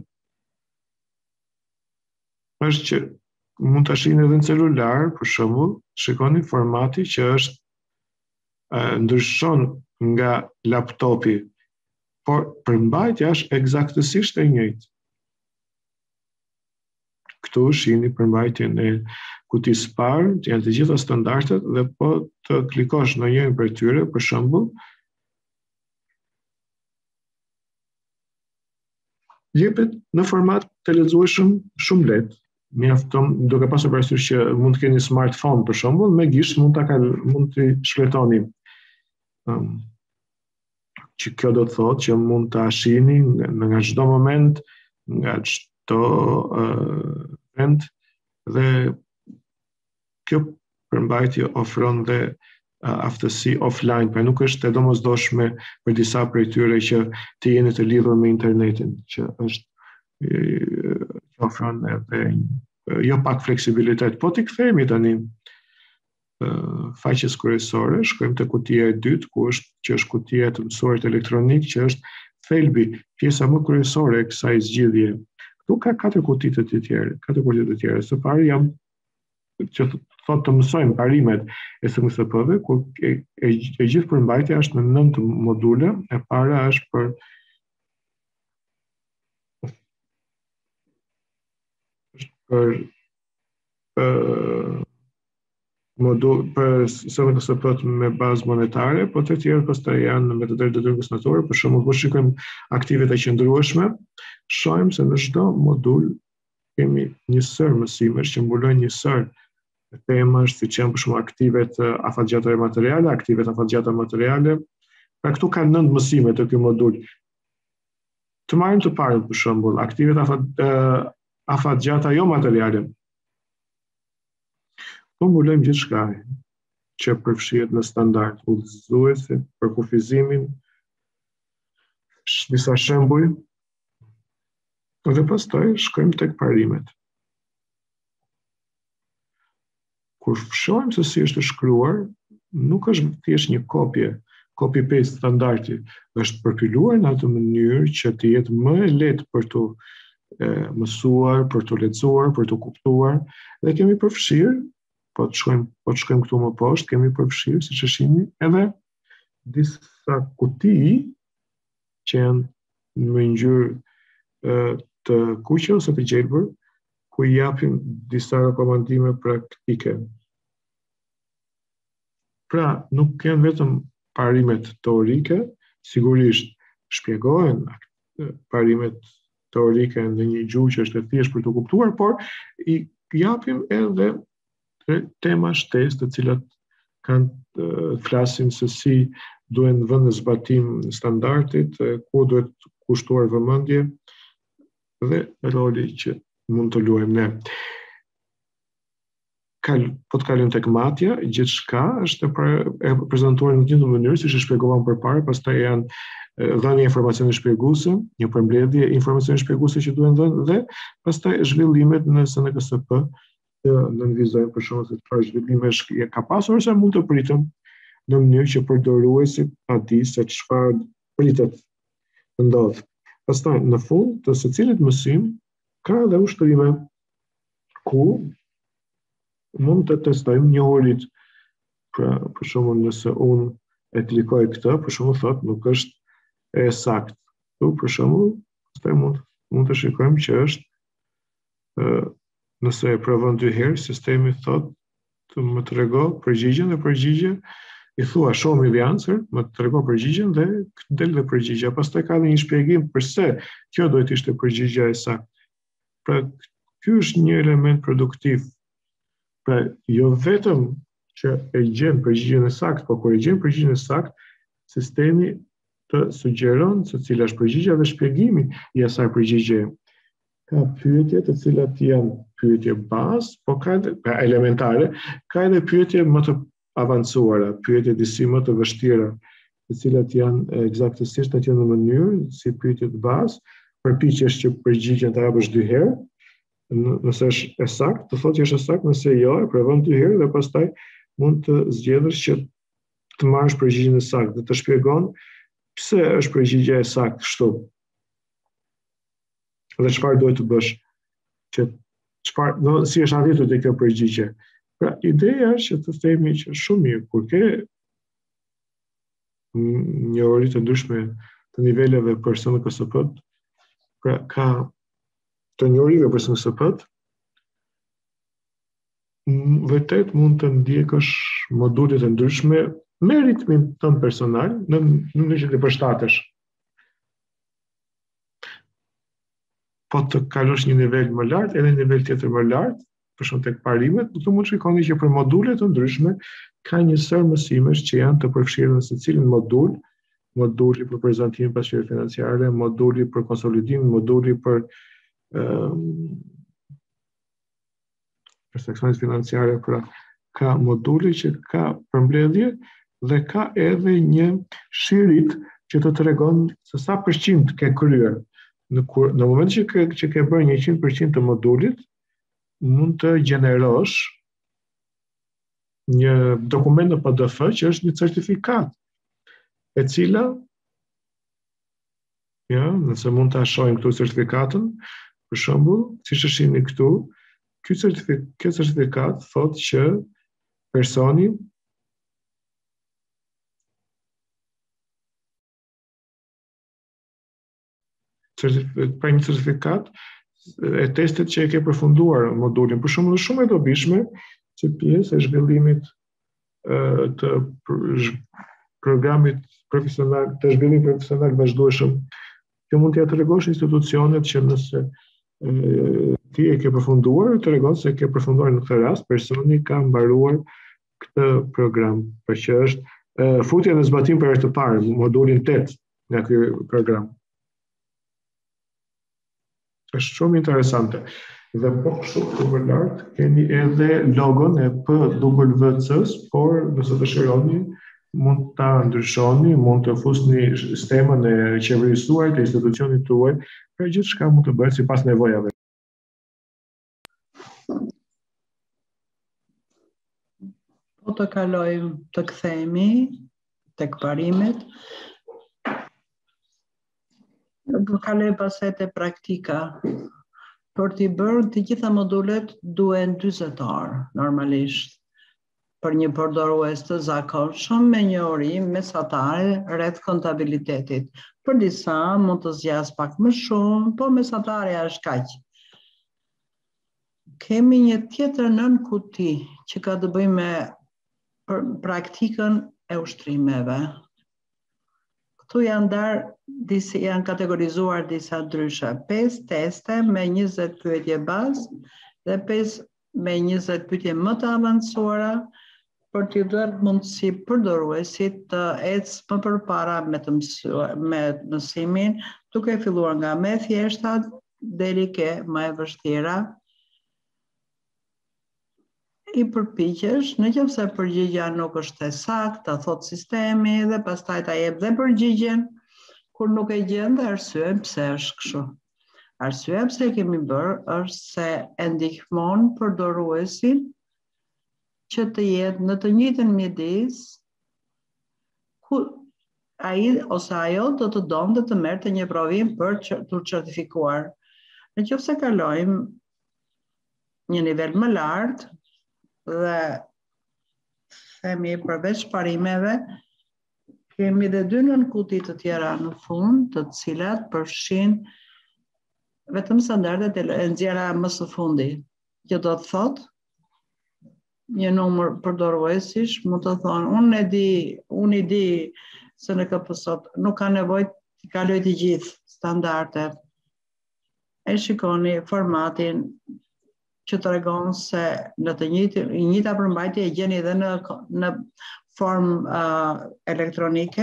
është që mund ta shihni edhe në celular, për shembull, shikoni formati që është ndryshon nga laptopi, por përmbajtja është eksaktësisht e njëjtë. Këtu shihni përmbajtjen e kutisë së parë, janë të gjitha standardet dhe po të klikosh në njërin prej tyre, për shembull, jepet në format të lexueshëm shumë lehtë. Mjafton, duke pasur parasysh që mund të keni smartphone për shembull, me gisht mund të shkretoni. Që kjo do të thotë që mund ta shihni nga çdo moment, nga çdo vend dhe kjo përmbajtje ofron dhe aftësi offline, pra nuk është e domosdoshme për disa prej tyre që të jeni të lidhur me internetin, që ofron edhe jo pak fleksibilitet, po t'i kthehemi tani faqes kryesore, shkojmë te kutia e dytë, që është kutia e të mësuarit elektronik, që është thelbi, pjesa më kryesore e kësaj zgjidhje. Këtu ka 4 kuti të tjera. Së pari jam që thotë të mësojmë parimet e SMSP-ve, ku e gjithë përmbajtja është në 9 module, e para është për SMSP me bazë monetare, po të tjerë pastaj janë me të drejtë detyrës natore. Për shembull, po shikojmë aktivet e qëndrueshme, shohim se në çdo modul kemi një sër mësimesh që mbulojnë një sër temash, siç janë për shembull aktivet afatgjata materiale, aktivet afatgjata materiale. Pra këtu ka 9 mësime të ky modul. Të marrim të parën për shembull, aktivet afatgjata jo materiale. Po mbulojmë gjithçka që përfshihet në standard, udhëzuesi, për kufizimin, disa shembuj, dhe pastaj shkojmë tek parimet. Kur shohim se si është shkruar, nuk është thjesht një copy-paste standardi, është përpiluar në atë mënyrë që të jetë më e lehtë për të mësuar, për të lexuar, për të kuptuar, dhe kemi përfshirë, po të shkojmë këtu më poshtë, kemi përfshirë, siç e shihni, edhe disa kuti që janë në ngjyrë të kuqe ose të gjelbër, ku i japim disa rekomandime praktike. Pra, nuk janë vetëm parimet teorike, sigurisht shpjegohen parimet teorike në një gjuhë që është e thjeshtë për të kuptuar, por i japim edhe tema shtesë të cilat flasin se si duhen vënë në zbatim standardit, ku duhet kushtuar vëmendje dhe roli që mund të luajmë ne. Po të kalojmë tek matja, gjithçka është e prezantuar në të njëjtën mënyrë siç e shpjegova më përpara, pastaj janë dhënia informacione shpjeguese, një përmbledhje informacione shpjeguese që duhen dhënë dhe pastaj zhvillimet në SNKSP të nënvizojnë për shkak se çfarë zhvillimesh ka pasur ose mund të pritëm në mënyrë që përdoruesi ta di se çfarë pritet të ndodhë. Pastaj në fund të secilit mësim ka edhe ushtrime ku mund të testojmë njohurit. Pra, për shembull, nëse unë e klikoj këtë, për shembull thotë nuk është e saktë. Këtu për shembull, pastaj mund të shikojmë që është nëse e provon 2 herë, sistemi thotë të më trego përgjigjen dhe përgjigje i thua show me the answer, më trego përgjigjen dhe del dhe përgjigja. Pastaj ka një shpjegim pse kjo duhet ishte përgjigja e saktë. Pra, ky është një element produktiv. Pra, jo vetëm që e gjen përgjigjen e saktë, por kur e gjen përgjigjen e saktë, sistemi të sugjeron se cila është përgjigja dhe shpjegimi i asaj përgjigje. Ka pyetje të cilat janë pyetje bazë, po ka elementare, ka edhe pyetje më të avancuara, pyetje disi më të vështira, të cilat janë eksaktësisht aty në mënyrë si pyetje të bazë, përpiqesh që përgjigjen ta japësh 2 herë, nëse është e saktë, të thotë që është e saktë, nëse jo, e provon 2 herë dhe pastaj mund të zgjedhësh që të marrësh përgjigjen e saktë dhe të shpjegon pse është përgjigja e saktë kështu. Dhe çfarë duhet të bësh, si është arritur te kjo përgjigje. Pra, ideja është që të themi që shumë mirë, kur ke njohuri të ndryshme të niveleve për SNKSP, pra ka të njohurive për SNKSP, vërtet mund të ndjekësh modulet e ndryshme me ritmin tënd personal në mënyrë që të përshtatesh. Po të kalosh një nivel më lartë, edhe një nivel tjetër më lartë, për shkak tek parimet, do të mund shikoni që për module të ndryshme ka një sër mësimesh që janë të përfshirë në secilin modul, moduli për prezantimin pasqyrë financiare, moduli për konsolidim, moduli për transaksionet financiare, pra ka module që ka përmbledhje dhe ka edhe një shirit që të tregon se sa përqind ke kryer. Në moment që ke bërë 100% të modulit, mund të gjenerosh një dokument në PDF që është një certifikat, e cila, ja, nëse mund ta shohim këtu certifikatën, për shembull, siç e shihni këtu, ky certifikat thotë që personi pra një certifikat e testit që e ke përfunduar modulin. Për shembull, është shumë e dobishme që pjesë e zhvillimit të programit profesional, të zhvillimit profesional vazhdueshëm, që mund t'ia tregosh institucionet që nëse ti e ke përfunduar, tregon se ke përfunduar në këtë rast, personi ka mbaruar këtë program, për që është futja në zbatim për herë të parë, modulin 8 nga ky program. Është shumë interesante. Dhe po kështu për lart keni edhe logon e PWC-s, por nëse dëshironi mund ta ndryshoni, mund të fusni sistemën e qeverisuar të institucionit tuaj, për gjithçka mund të bëhet sipas nevojave. Po të kalojmë të kthehemi tek parimet. Do kaloj pastaj te praktika. Për t'i bërë të gjitha modulet duhen 40 orë, normalisht, për një përdorues të zakonshëm me njohuri mesatare rreth kontabilitetit. Për disa mund të zgjas pak më shumë, po mesatarja është kaq. Kemi një tjetër nën kuti që ka të bëjë me praktikën e ushtrimeve. Këtu janë kategorizuar disa ndryshe, 5 teste me 20 pyetje bazë dhe 5 me 20 pyetje më të avancuara për t'i dhënë mundësi përdoruesit të ecë më përpara me mësimin, duke filluar nga më e thjeshta deri ke më e vështira. I përpiqesh, nëse përgjigjja nuk është e saktë, ta thot sistemi dhe pastaj ta jep dhe përgjigjen kur nuk e gjen dhe arsyen pse është kështu. Arsyeja pse e kemi bërë është se e ndihmon përdoruesin që të jetë në të njëjtën mjedis ku ai ose ajo do të donte të merrte një provim për të certifikuar. Nëse kalojmë një nivel më lart, dhe themi përveç parimeve, kemi dhe 2 nënkuti të tjera në fund, të cilat përfshin vetëm standardet e nxjerra më së fundi. Që do të thotë, një numër përdoruesish mund të thonë, unë i di se në KPS nuk ka nevojë të kaloj të gjithë standardet. E shikoni formatin që të regon se në të njëjta përmbajtje e gjeni edhe në formë elektronike.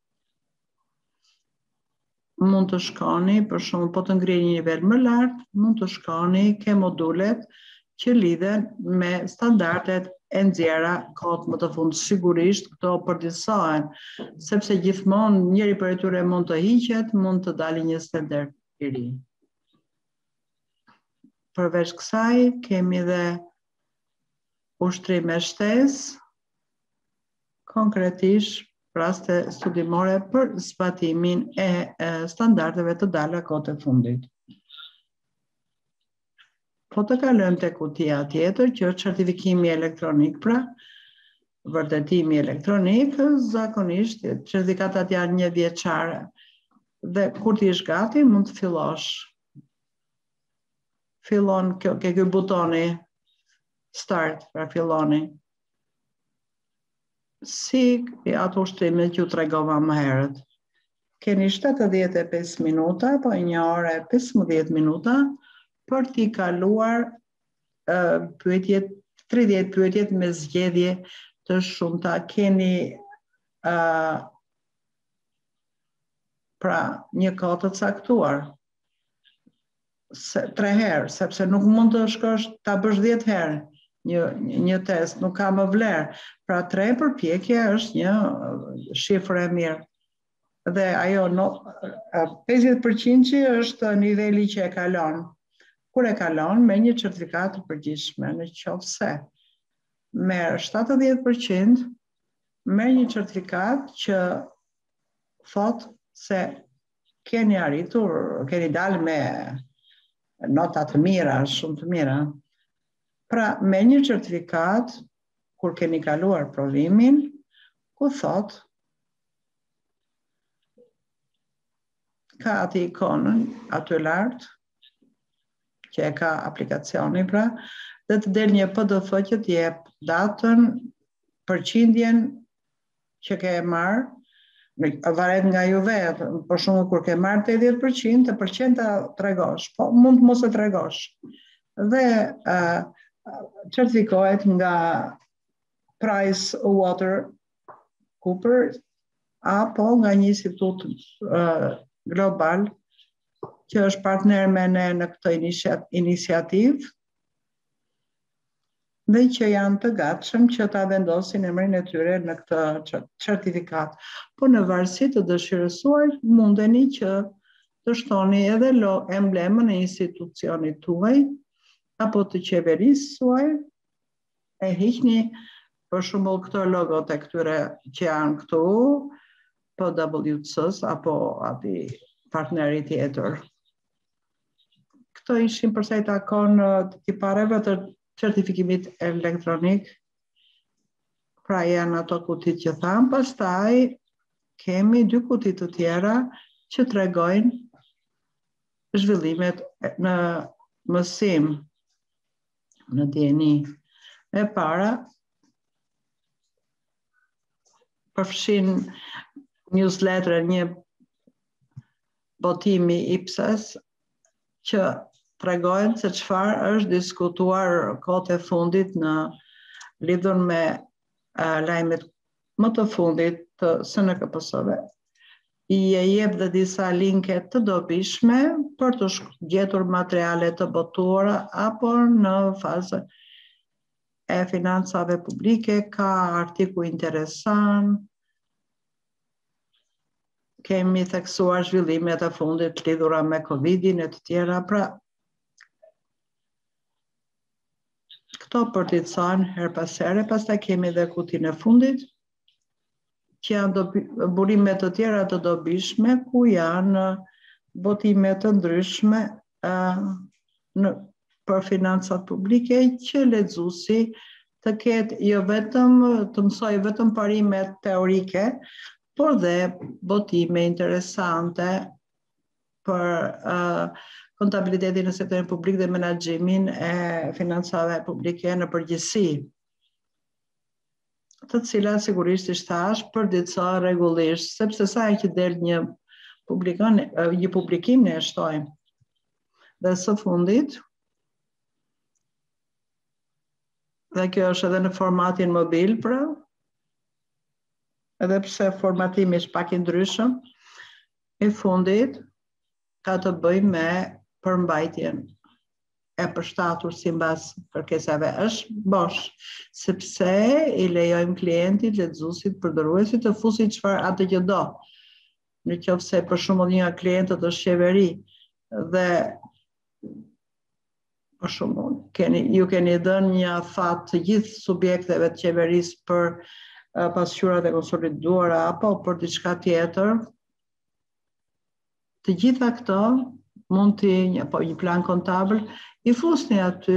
Mund të shkoni, për shembull, po të ngrihet një nivel më lart, mund të shkoni ke modulet që lidhen me standardet e nxjerra kohët më të fundit. Sigurisht këto përdisohen, sepse gjithmonë njëri prej tyre mund të hiqet, mund të dalë një standard i ri. Përveç kësaj, kemi dhe ushtrime shtesë, konkretisht raste studimore për zbatimin e standardeve të dalë kohët e fundit. Po të kalojmë te kutia tjetër, që është certifikimi elektronik, pra vërtetimi elektronik, zakonisht certifikatat janë 1 vjeçare dhe kur ti je gati mund të fillosh. Fillon ke ky butoni start, pra filloni. Si ato ushtrimet që u tregova më herët. Keni 75 minuta, po 1 orë e 15 minuta për t'i kaluar 30 pyetjet me zgjedhje të shumta. Keni pra një kohë të caktuar. 3 herë, sepse nuk mund të shkosh ta bësh 10 herë një test, nuk ka më vlerë. Pra 3 përpjekje është një shifër e mirë. Dhe ajo 50% që është niveli që e kalon. Kur e kalon me një certifikat të përgjithshme, në qoftë se merr 70%, merr një certifikat që thot se keni arritur, keni dalë me nota të mira, shumë të mira. Pra, me një certifikat, kur keni kaluar provimin, ku thot, ka ati ikonën aty lartë, që e ka aplikacioni pra, dhe të del një PDF që t'jep datën, përqindjen që ke marrë, varet nga ju vetë, për shumë kur ke marrë 80%, të përqenta tregosh, po mund mos e tregosh. Dhe certifikohet nga PricewaterhouseCoopers apo nga një institut global që është partner me ne në këtë iniciativë dhe që janë të gatshëm që ta vendosin emrin e tyre në këtë certifikat. Po në varësi të dëshirësuar, mundeni që të shtoni edhe emblemën e institucionit tuaj apo të qeverisë suaj, e hiqni për shembull këto logot e këtyre që janë këtu, PWC-s apo aty partneri tjetër. Këto ishin përsa i takon tipareve të certifikimit elektronik, pra janë ato kutit që thamë, pastaj kemi 2 kutit të tjera që tregojnë zhvillimet në mësim, në DNI. E para, përfshin newsletter një botimi IPSAS që tregojnë se çfarë është diskutuar kohët e fundit në lidhur me lajmet më të fundit të SNKPS-ve. I jep dhe disa linke të dobishme për të gjetur materiale të botuara apo në fazë e financave publike, ka artikuj interesant, kemi theksuar zhvillimet e fundit lidhura me Covidin e të tjera, pra këto përditësojnë her pas here, pastaj kemi dhe kutin e fundit, që janë burime të tjera të dobishme, ku janë botime të ndryshme për financat publike, që lexuesi të ketë jo vetëm të mësoj vetëm parimet teorike, por dhe botime interesante për kontabilitetin në sektorin publik dhe menaxhimin e financave publike në përgjithësi, të cilat sigurisht i thash përditësohen rregullisht, sepse sa që del një publikim ne e shtojmë. Dhe së fundit, dhe kjo është edhe në formatin mobil, pra, edhe pse formatimi është pak i ndryshëm, i fundit ka të bëjë me përmbajtjen e përshtatur sipas kërkesave, është bosh, sepse i lejojmë klientit, lexuesit, përdoruesit të fusin çfarë atë që do. Në qoftë se për shembull një klientët është qeveri dhe për shembull ju keni dhënë një afat të gjithë subjekteve të qeverisë për pasqyrat e konsoliduara apo për diçka tjetër, të gjitha këto mund një plan kontabël, i fusni aty,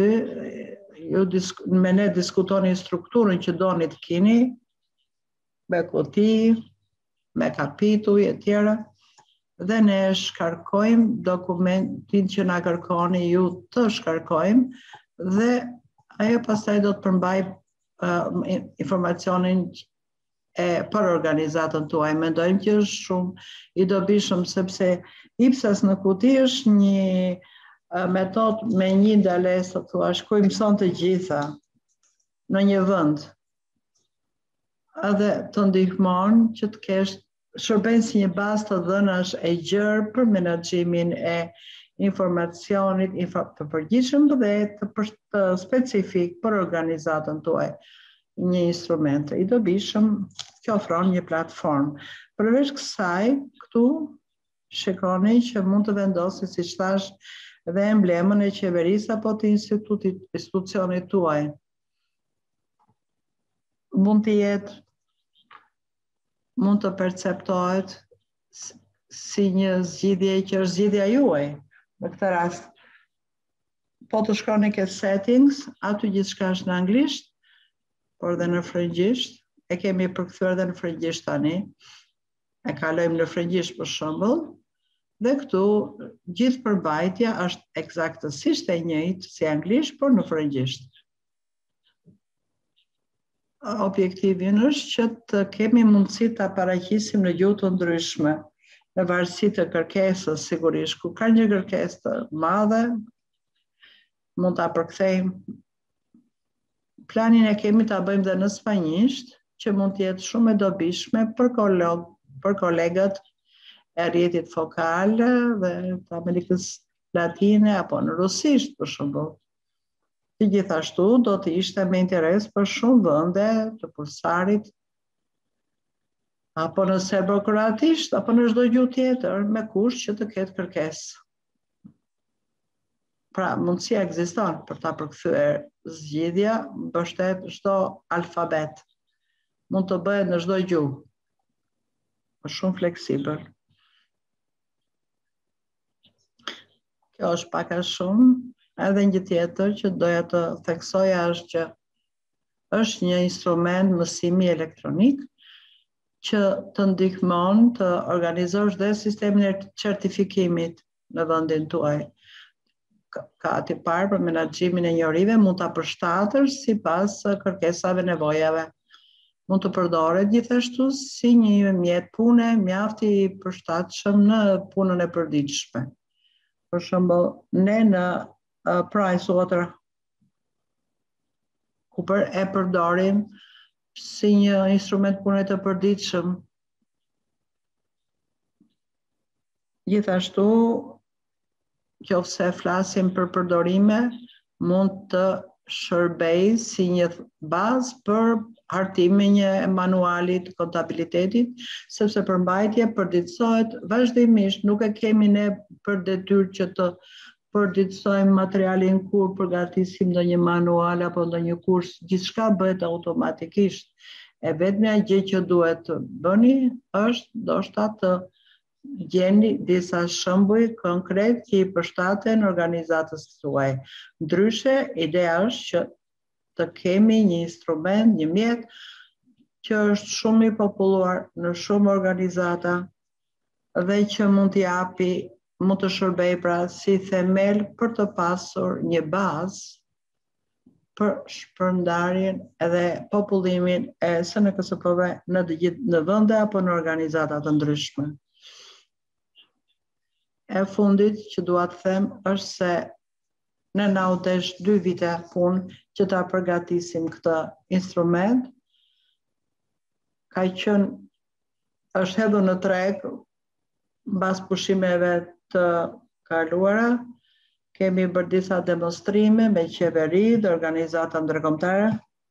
me ne diskutoni strukturën që doni të keni, me koti, me kapituj e tjera, dhe ne shkarkojmë dokumentin që na kërkoni ju të shkarkojmë, dhe ajo pastaj do të përmbaj informacionin për organizatën tuaj. Mendojmë që është shumë i dobishëm, sepse IPSAS në kuti është një metodë me një ndalesë të thuash, ku i mëson të gjitha në një vend. Edhe të ndihmon që të kesh shërben si një bazë të dhënash e gjerë për menaxhimin e informacionit të përgjithshëm dhe të specifik për organizatën tuaj. Një instrument i dobishëm që ofron një platformë. Përveç kësaj, këtu shikoni që mund të vendosni, siç thash, dhe emblemën e qeverisë apo të institucionit tuaj. Mund të perceptohet si një zgjidhje që është zgjidhja juaj. Në këtë rast, po të shkoni ke settings, aty gjithçka është në anglisht, por dhe në frëngjisht, e kemi përkthyer edhe në frëngjisht tani. E kalojmë në frëngjisht për shembull, dhe këtu gjithë përmbajtja është eksaktësisht e njëjtë si anglisht, por në frëngjisht. Objektivi është që të kemi mundësi të paraqisim në gjuhë të ndryshme, në varësi të kërkesës, sigurisht, ku ka një kërkesë të madhe, mund ta përkthejmë. Planin e kemi ta bëjmë dhe në spanjisht, që mund të jetë shumë e dobishme për kolegët e rrjetit fokal dhe të Amerikës Latine apo në rusisht për shembull. Gjithashtu do të ishte me interes për shumë vende të PULSARit, apo në serbokroatisht, apo në çdo gjuhë tjetër, me kusht që të ketë kërkesë. Pra, mundësia ekziston për ta përkthyer zgjidhja mbështet çdo alfabet. Mund të bëhet në çdo gjuhë. Është shumë fleksibël. Kjo është pak a shumë. Edhe një tjetër që doja të theksoja është që është një instrument mësimi elektronik që të ndihmon të organizosh dhe sistemin e certifikimit në vendin tuaj. Ka aty parë për menaxhimin e njerive, mund ta përshtatësh sipas kërkesave, nevojave. Mund të përdoret gjithashtu si një mjet pune mjaft i përshtatshëm në punën e përditshme. Për shembull, ne në Pricewaterhouse Cooper e përdorim si një instrument pune të përditshëm. Gjithashtu, qofse flasim për përdorime, mund të shërbej si një bazë për hartimin e manualit kontabilitetit, sepse përmbajtja përditësohet vazhdimisht, nuk e kemi ne për detyrë që të përditësojmë materialin kur përgatisim ndonjë manual apo ndonjë kurs, gjithçka bëhet automatikisht. E vetmja gjë që duhet të bëni është ndoshta të gjeni disa shembuj konkret që i përshtaten organizatës tuaj. Ndryshe, ideja është që të kemi një instrument, një mjet që është shumë i populluar në shumë organizata dhe që mund të shërbej pra si themel për të pasur një bazë për shpërndarjen edhe popullimin e SNKSP-ve në vende apo në organizata të ndryshme. E fundit që dua të them është se ne na u desh 2 vite punë që ta përgatisim këtë instrument. Ka qenë është hedhur në treg mbas pushimeve të kaluara. Kemi bërë disa demonstrime me qeveri dhe organizata ndërkombëtare.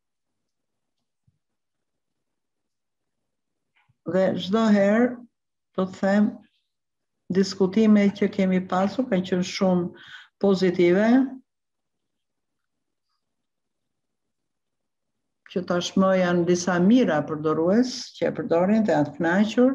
Dhe çdo herë do të them diskutime që kemi pasur kanë qenë shumë pozitive, që tashmë janë disa mijëra përdorues që e përdorin dhe janë të kënaqur.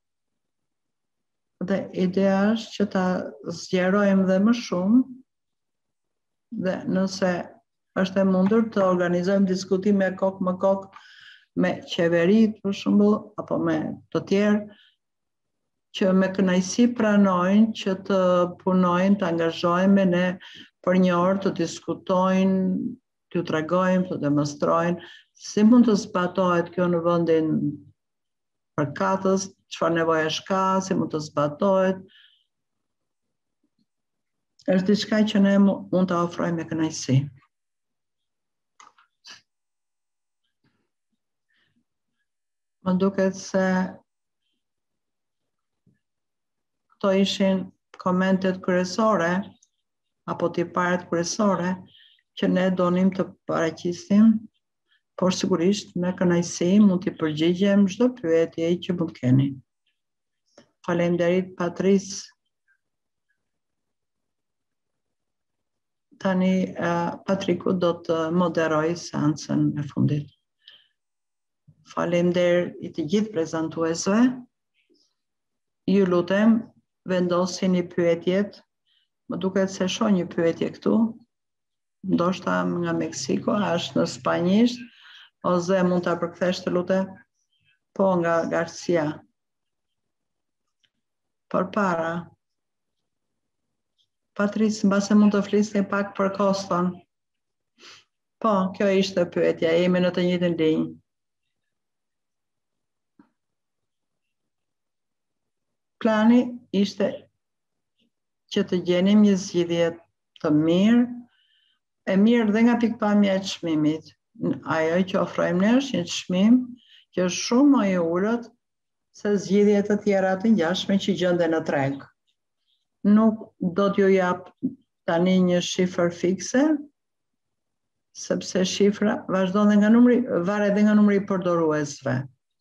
Dhe ideja është që ta zgjerojmë dhe më shumë, dhe nëse është e mundur të organizojmë diskutime kokë më kokë me qeverit, për shembull, apo me të tjerë, që me kënaqësi pranojnë që të punojnë, të angazhohemi ne për një orë të diskutojnë, t'ju tregojmë, të demonstrojnë si mund të zbatohet kjo në vendin përkatës, çfarë nevojash ka, si mund të zbatohet. Është diçka që ne mund ta ofrojmë me kënaqësi. Më duket se këto ishin komentet kryesore, apo tiparet kryesore, që ne donim të paraqisim, por sigurisht me kënaqësi mund t'i përgjigjem çdo pyetje që mund keni. Faleminderit Patrice. Tani Patriku do të moderoj seancën e fundit. Faleminderit i të gjithë prezantuesve. Ju lutem vendosini pyetjet. Më duket se shoh një pyetje këtu. Ndoshta nga Meksiko, është në spanjisht, ose mund ta përkthesh të lutem? Po, nga Garcia. Përpara. Patrice, mbase mund të flisni pak për koston. Po, kjo ishte pyetja, jemi në të njëjtën linjë. Plani ishte që të gjenim një zgjidhje të mirë, e mirë dhe nga pikpamja e çmimit. Ajo që ofrojmë ne është një çmim që është shumë më i ulët se zgjidhjet të tjera të ngjashme që gjenden në treg. Nuk do t'ju jap tani një shifër fikse, sepse shifra vazhdon dhe nga numri, varet dhe nga numri i përdoruesve.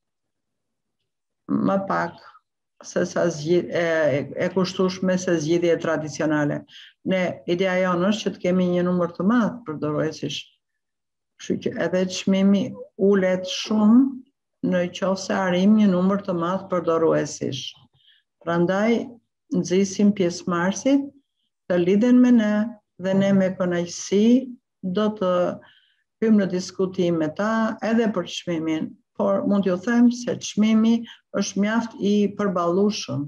Më pak se sa e kushtueshme se zgjidhje tradicionale. Ne, ideja jonë është që të kemi një numër të madh përdoruesish. Kështu që edhe çmimi ulet shumë në qoftë se arrim një numër të madh përdoruesish. Prandaj nxisim pjesëmarrësit të lidhen me ne dhe ne me kënaqësi do të hyjmë në diskutim me ta edhe për çmimin, por mund t'ju them se çmimi është mjaft i përballueshëm.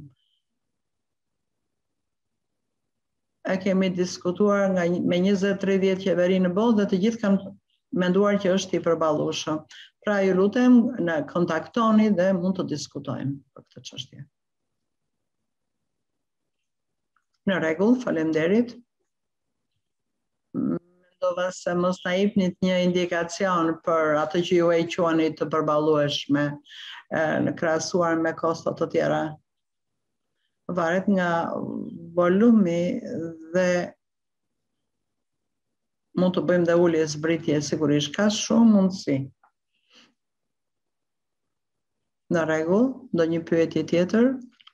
E kemi diskutuar me 20-30 qeveri në botë dhe të gjithë kanë menduar që është i përballueshëm. Pra ju lutem na kontaktoni dhe mund të diskutojmë për këtë çështje. Në rregull, faleminderit. Mendova se mos na jepnit një indikacion për atë që ju e quani të përballueshme në krahasuar me kostot të tjera. Varet nga volumi dhe mund të bëjmë dhe ulje zbritje sigurisht. Ka shumë mundësi. Në rregull, ndonjë pyetje tjetër?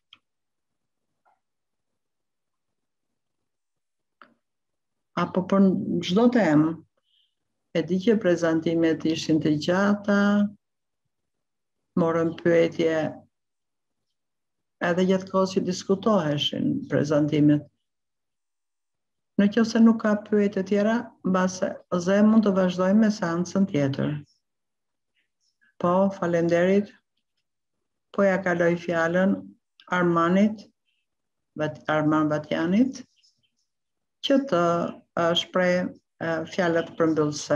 Apo për çdo temë, e di që prezantimet ishin të gjata, morëm pyetje edhe gjatë kohës që diskutoheshin prezantimet. Në qoftë se nuk ka pyetje tjera, mbase ose mund të vazhdojmë me seancën tjetër. Po, faleminderit. Po ja kaloj fjalën Arman Batjanit, që të shpreh fjalët përmbyllëse.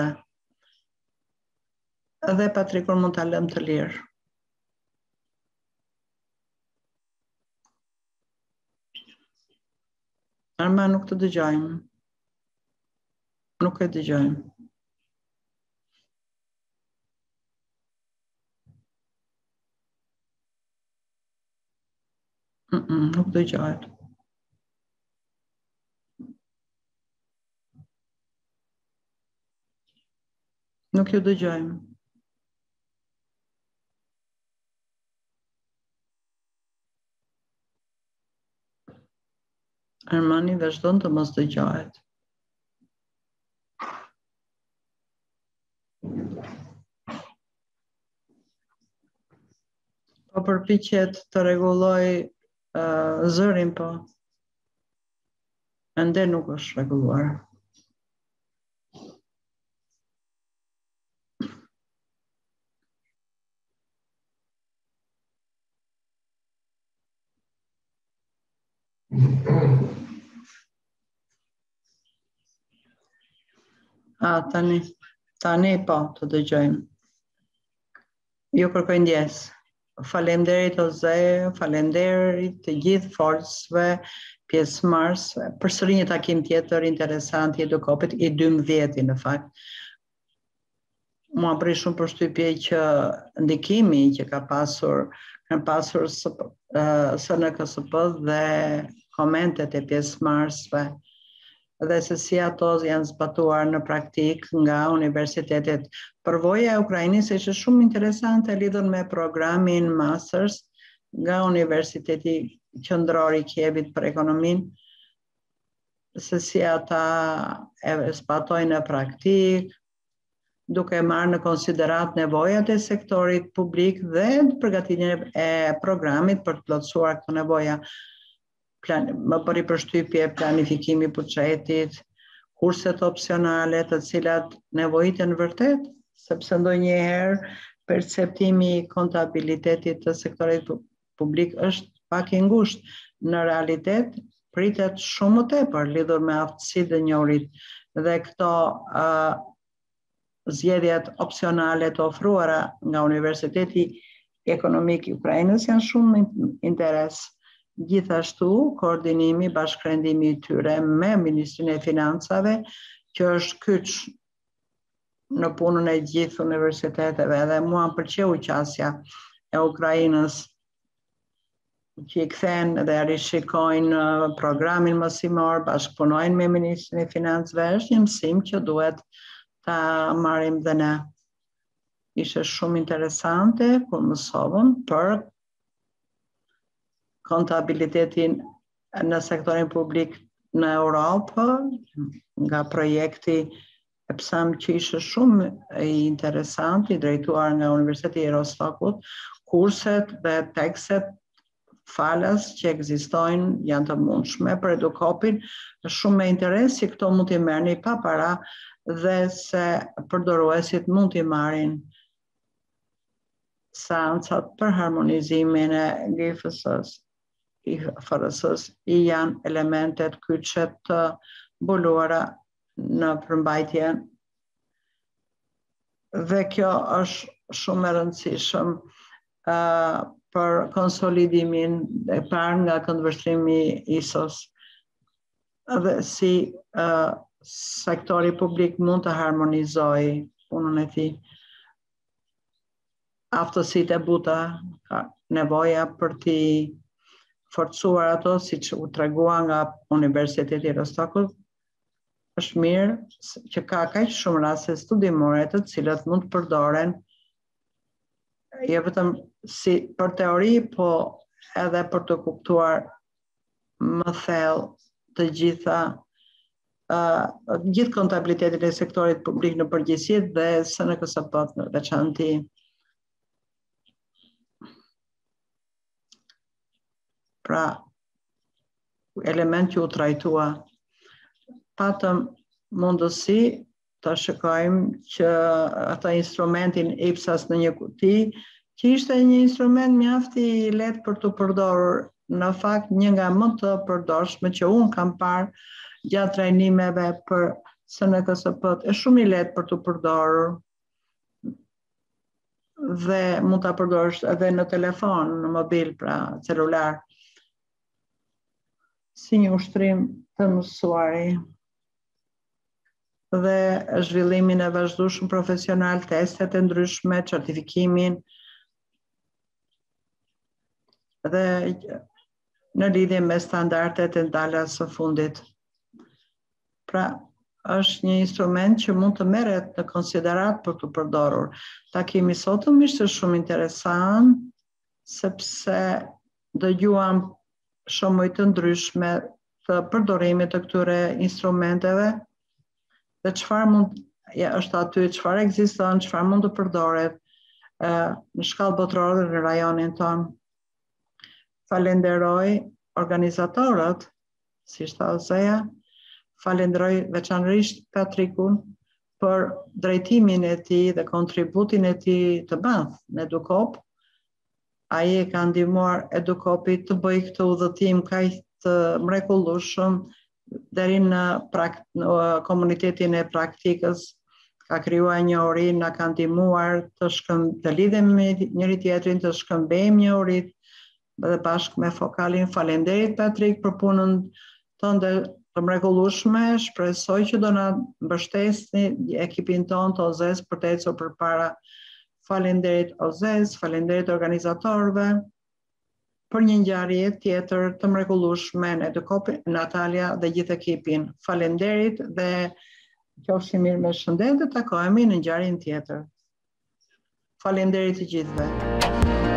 Dhe Patrikun mund ta lëm të lirë. Arman, nuk të dëgjojmë. Nuk e dëgjojmë. Nuk dëgjohet. Nuk ju dëgjojmë. Armani vazhdon të mos dëgjohet. Po përpiqet të rregulloj zërin, po. Ende nuk është rregulluar. Tani po, të dëgjojmë. Ju kërkoj ndjes. Faleminderit Oze, faleminderit të gjithë forcëve, pjesëmarrësve. Përsëri një takim tjetër interesant i EduCopit, i 12 në fakt. Mua bëri shumë përshtypje që ndikimi që kanë pasur SNKSP dhe komentet e pjesëmarrësve dhe se si ato janë zbatuar në praktik nga universitetet. Përvoja e Ukrainës ishte shumë interesante lidhur me programin Masters nga Universiteti Qendror i Kievit për ekonominë, se si ata e zbatojnë në praktik, duke marrë në konsiderat nevojat e sektorit publik dhe përgatitjen e programit për të plotësuar këto nevoja. Më bëri përshtypje planifikimi i buxhetit, kurset opsionale të cilat nevojiten vërtet, sepse ndonjëherë perceptimi i kontabilitetit të sektorit publik është pak i ngushtë. Në realitet pritet shumë më tepër lidhur me aftësitë e njohurit dhe këto zgjedhjet opsionale të ofruara nga Universiteti Ekonomik i Ukrainës janë shumë interes. Gjithashtu, koordinimi, bashkërendimi i tyre me Ministrinë e Financave, që është kyç në punën e gjithë universiteteve, dhe mua më pëlqeu qasja e Ukrainës që i kthen dhe rishikojnë programin mësimor, bashkëpunojnë me Ministrinë e Financave, është një mësim që duhet ta marrim dhe ne. Ishte shumë interesante kur mësovëm për kontabilitetin në sektorin publik në Europë, nga projekti EPSAM që ishte shumë i interesant, i drejtuar nga Universiteti i Rostokut, kurset dhe tekstet falas që ekzistojnë janë të mundshme për EduCopin, është shumë me interes që këto mund t'i merrni pa para dhe se përdoruesit mund t'i marrin seancat për harmonizimin e IPSAS i janë elementet kyçe të mbuluara në përmbajtje. Dhe kjo është shumë e rëndësishëm për konsolidimin e parë nga këndvështrimi IPSAS dhe si sektori publik mund të harmonizojë punën e tij. Aftësitë e buta, nevoja për t'i forcuar ato, siç u tregua nga Universiteti i Rostokut, është mirë që ka kaq shumë raste studimore të cilat mund të përdoren jo vetëm si për teori, po edhe për të kuptuar më thellë të gjithë kontabilitetin e sektorit publik në përgjithësi dhe SNKSP në veçanti. Pra, element që u trajtua, patëm mundësi të shikojmë që ata instrumentin IPSAS në një kuti, që ishte një instrument mjaft i lehtë për të përdorur, në fakt një nga më të përdorshme që unë kam parë gjatë trajnimeve për SNKSP, është shumë i lehtë për të përdorur dhe mund ta përdorësh edhe në telefon, në mobil, pra celular, si një ushtrim të mësuari dhe zhvillimin e vazhdueshëm profesional, testet e ndryshme, certifikimin dhe në lidhje me standardet e ndalas së fundit. Pra, është një instrument që mund të merret në konsiderat për të përdorur. Takimi sotëm ishte shumë interesant, sepse dëgjuam shumë të ndryshme të përdorimit të këtyre instrumenteve dhe çfarë mund është aty, çfarë ekziston, çfarë mund të përdoret në shkallë botërore në rajonin tonë. Falenderoj organizatorët, si Shtazoja, falenderoj veçanërisht Patrikun për drejtimin e tij dhe kontributin e tij të madh në EduCop. Ai e ka ndihmuar EduCopit të bëjë këtë udhëtim kaq të mrekullueshëm deri në komunitetin e praktikës, ka krijuar njohuri, na ka ndihmuar të lidhemi me njëri tjetrin, të shkëmbejmë njohuritë dhe bashkë me fokalin. Faleminderit Patrik për punën tënde të mrekullueshme. Shpresoj që do na mbështesni ekipin tonë të OZES për të ecur përpara. Faleminderit OZES, faleminderit organizatorëve për një ngjarje tjetër të mrekullueshme në EduCop, Natalia dhe gjithë ekipin. Faleminderit dhe qofshi mirë me shëndet dhe takohemi në ngjarjen tjetër. Faleminderit të gjithëve.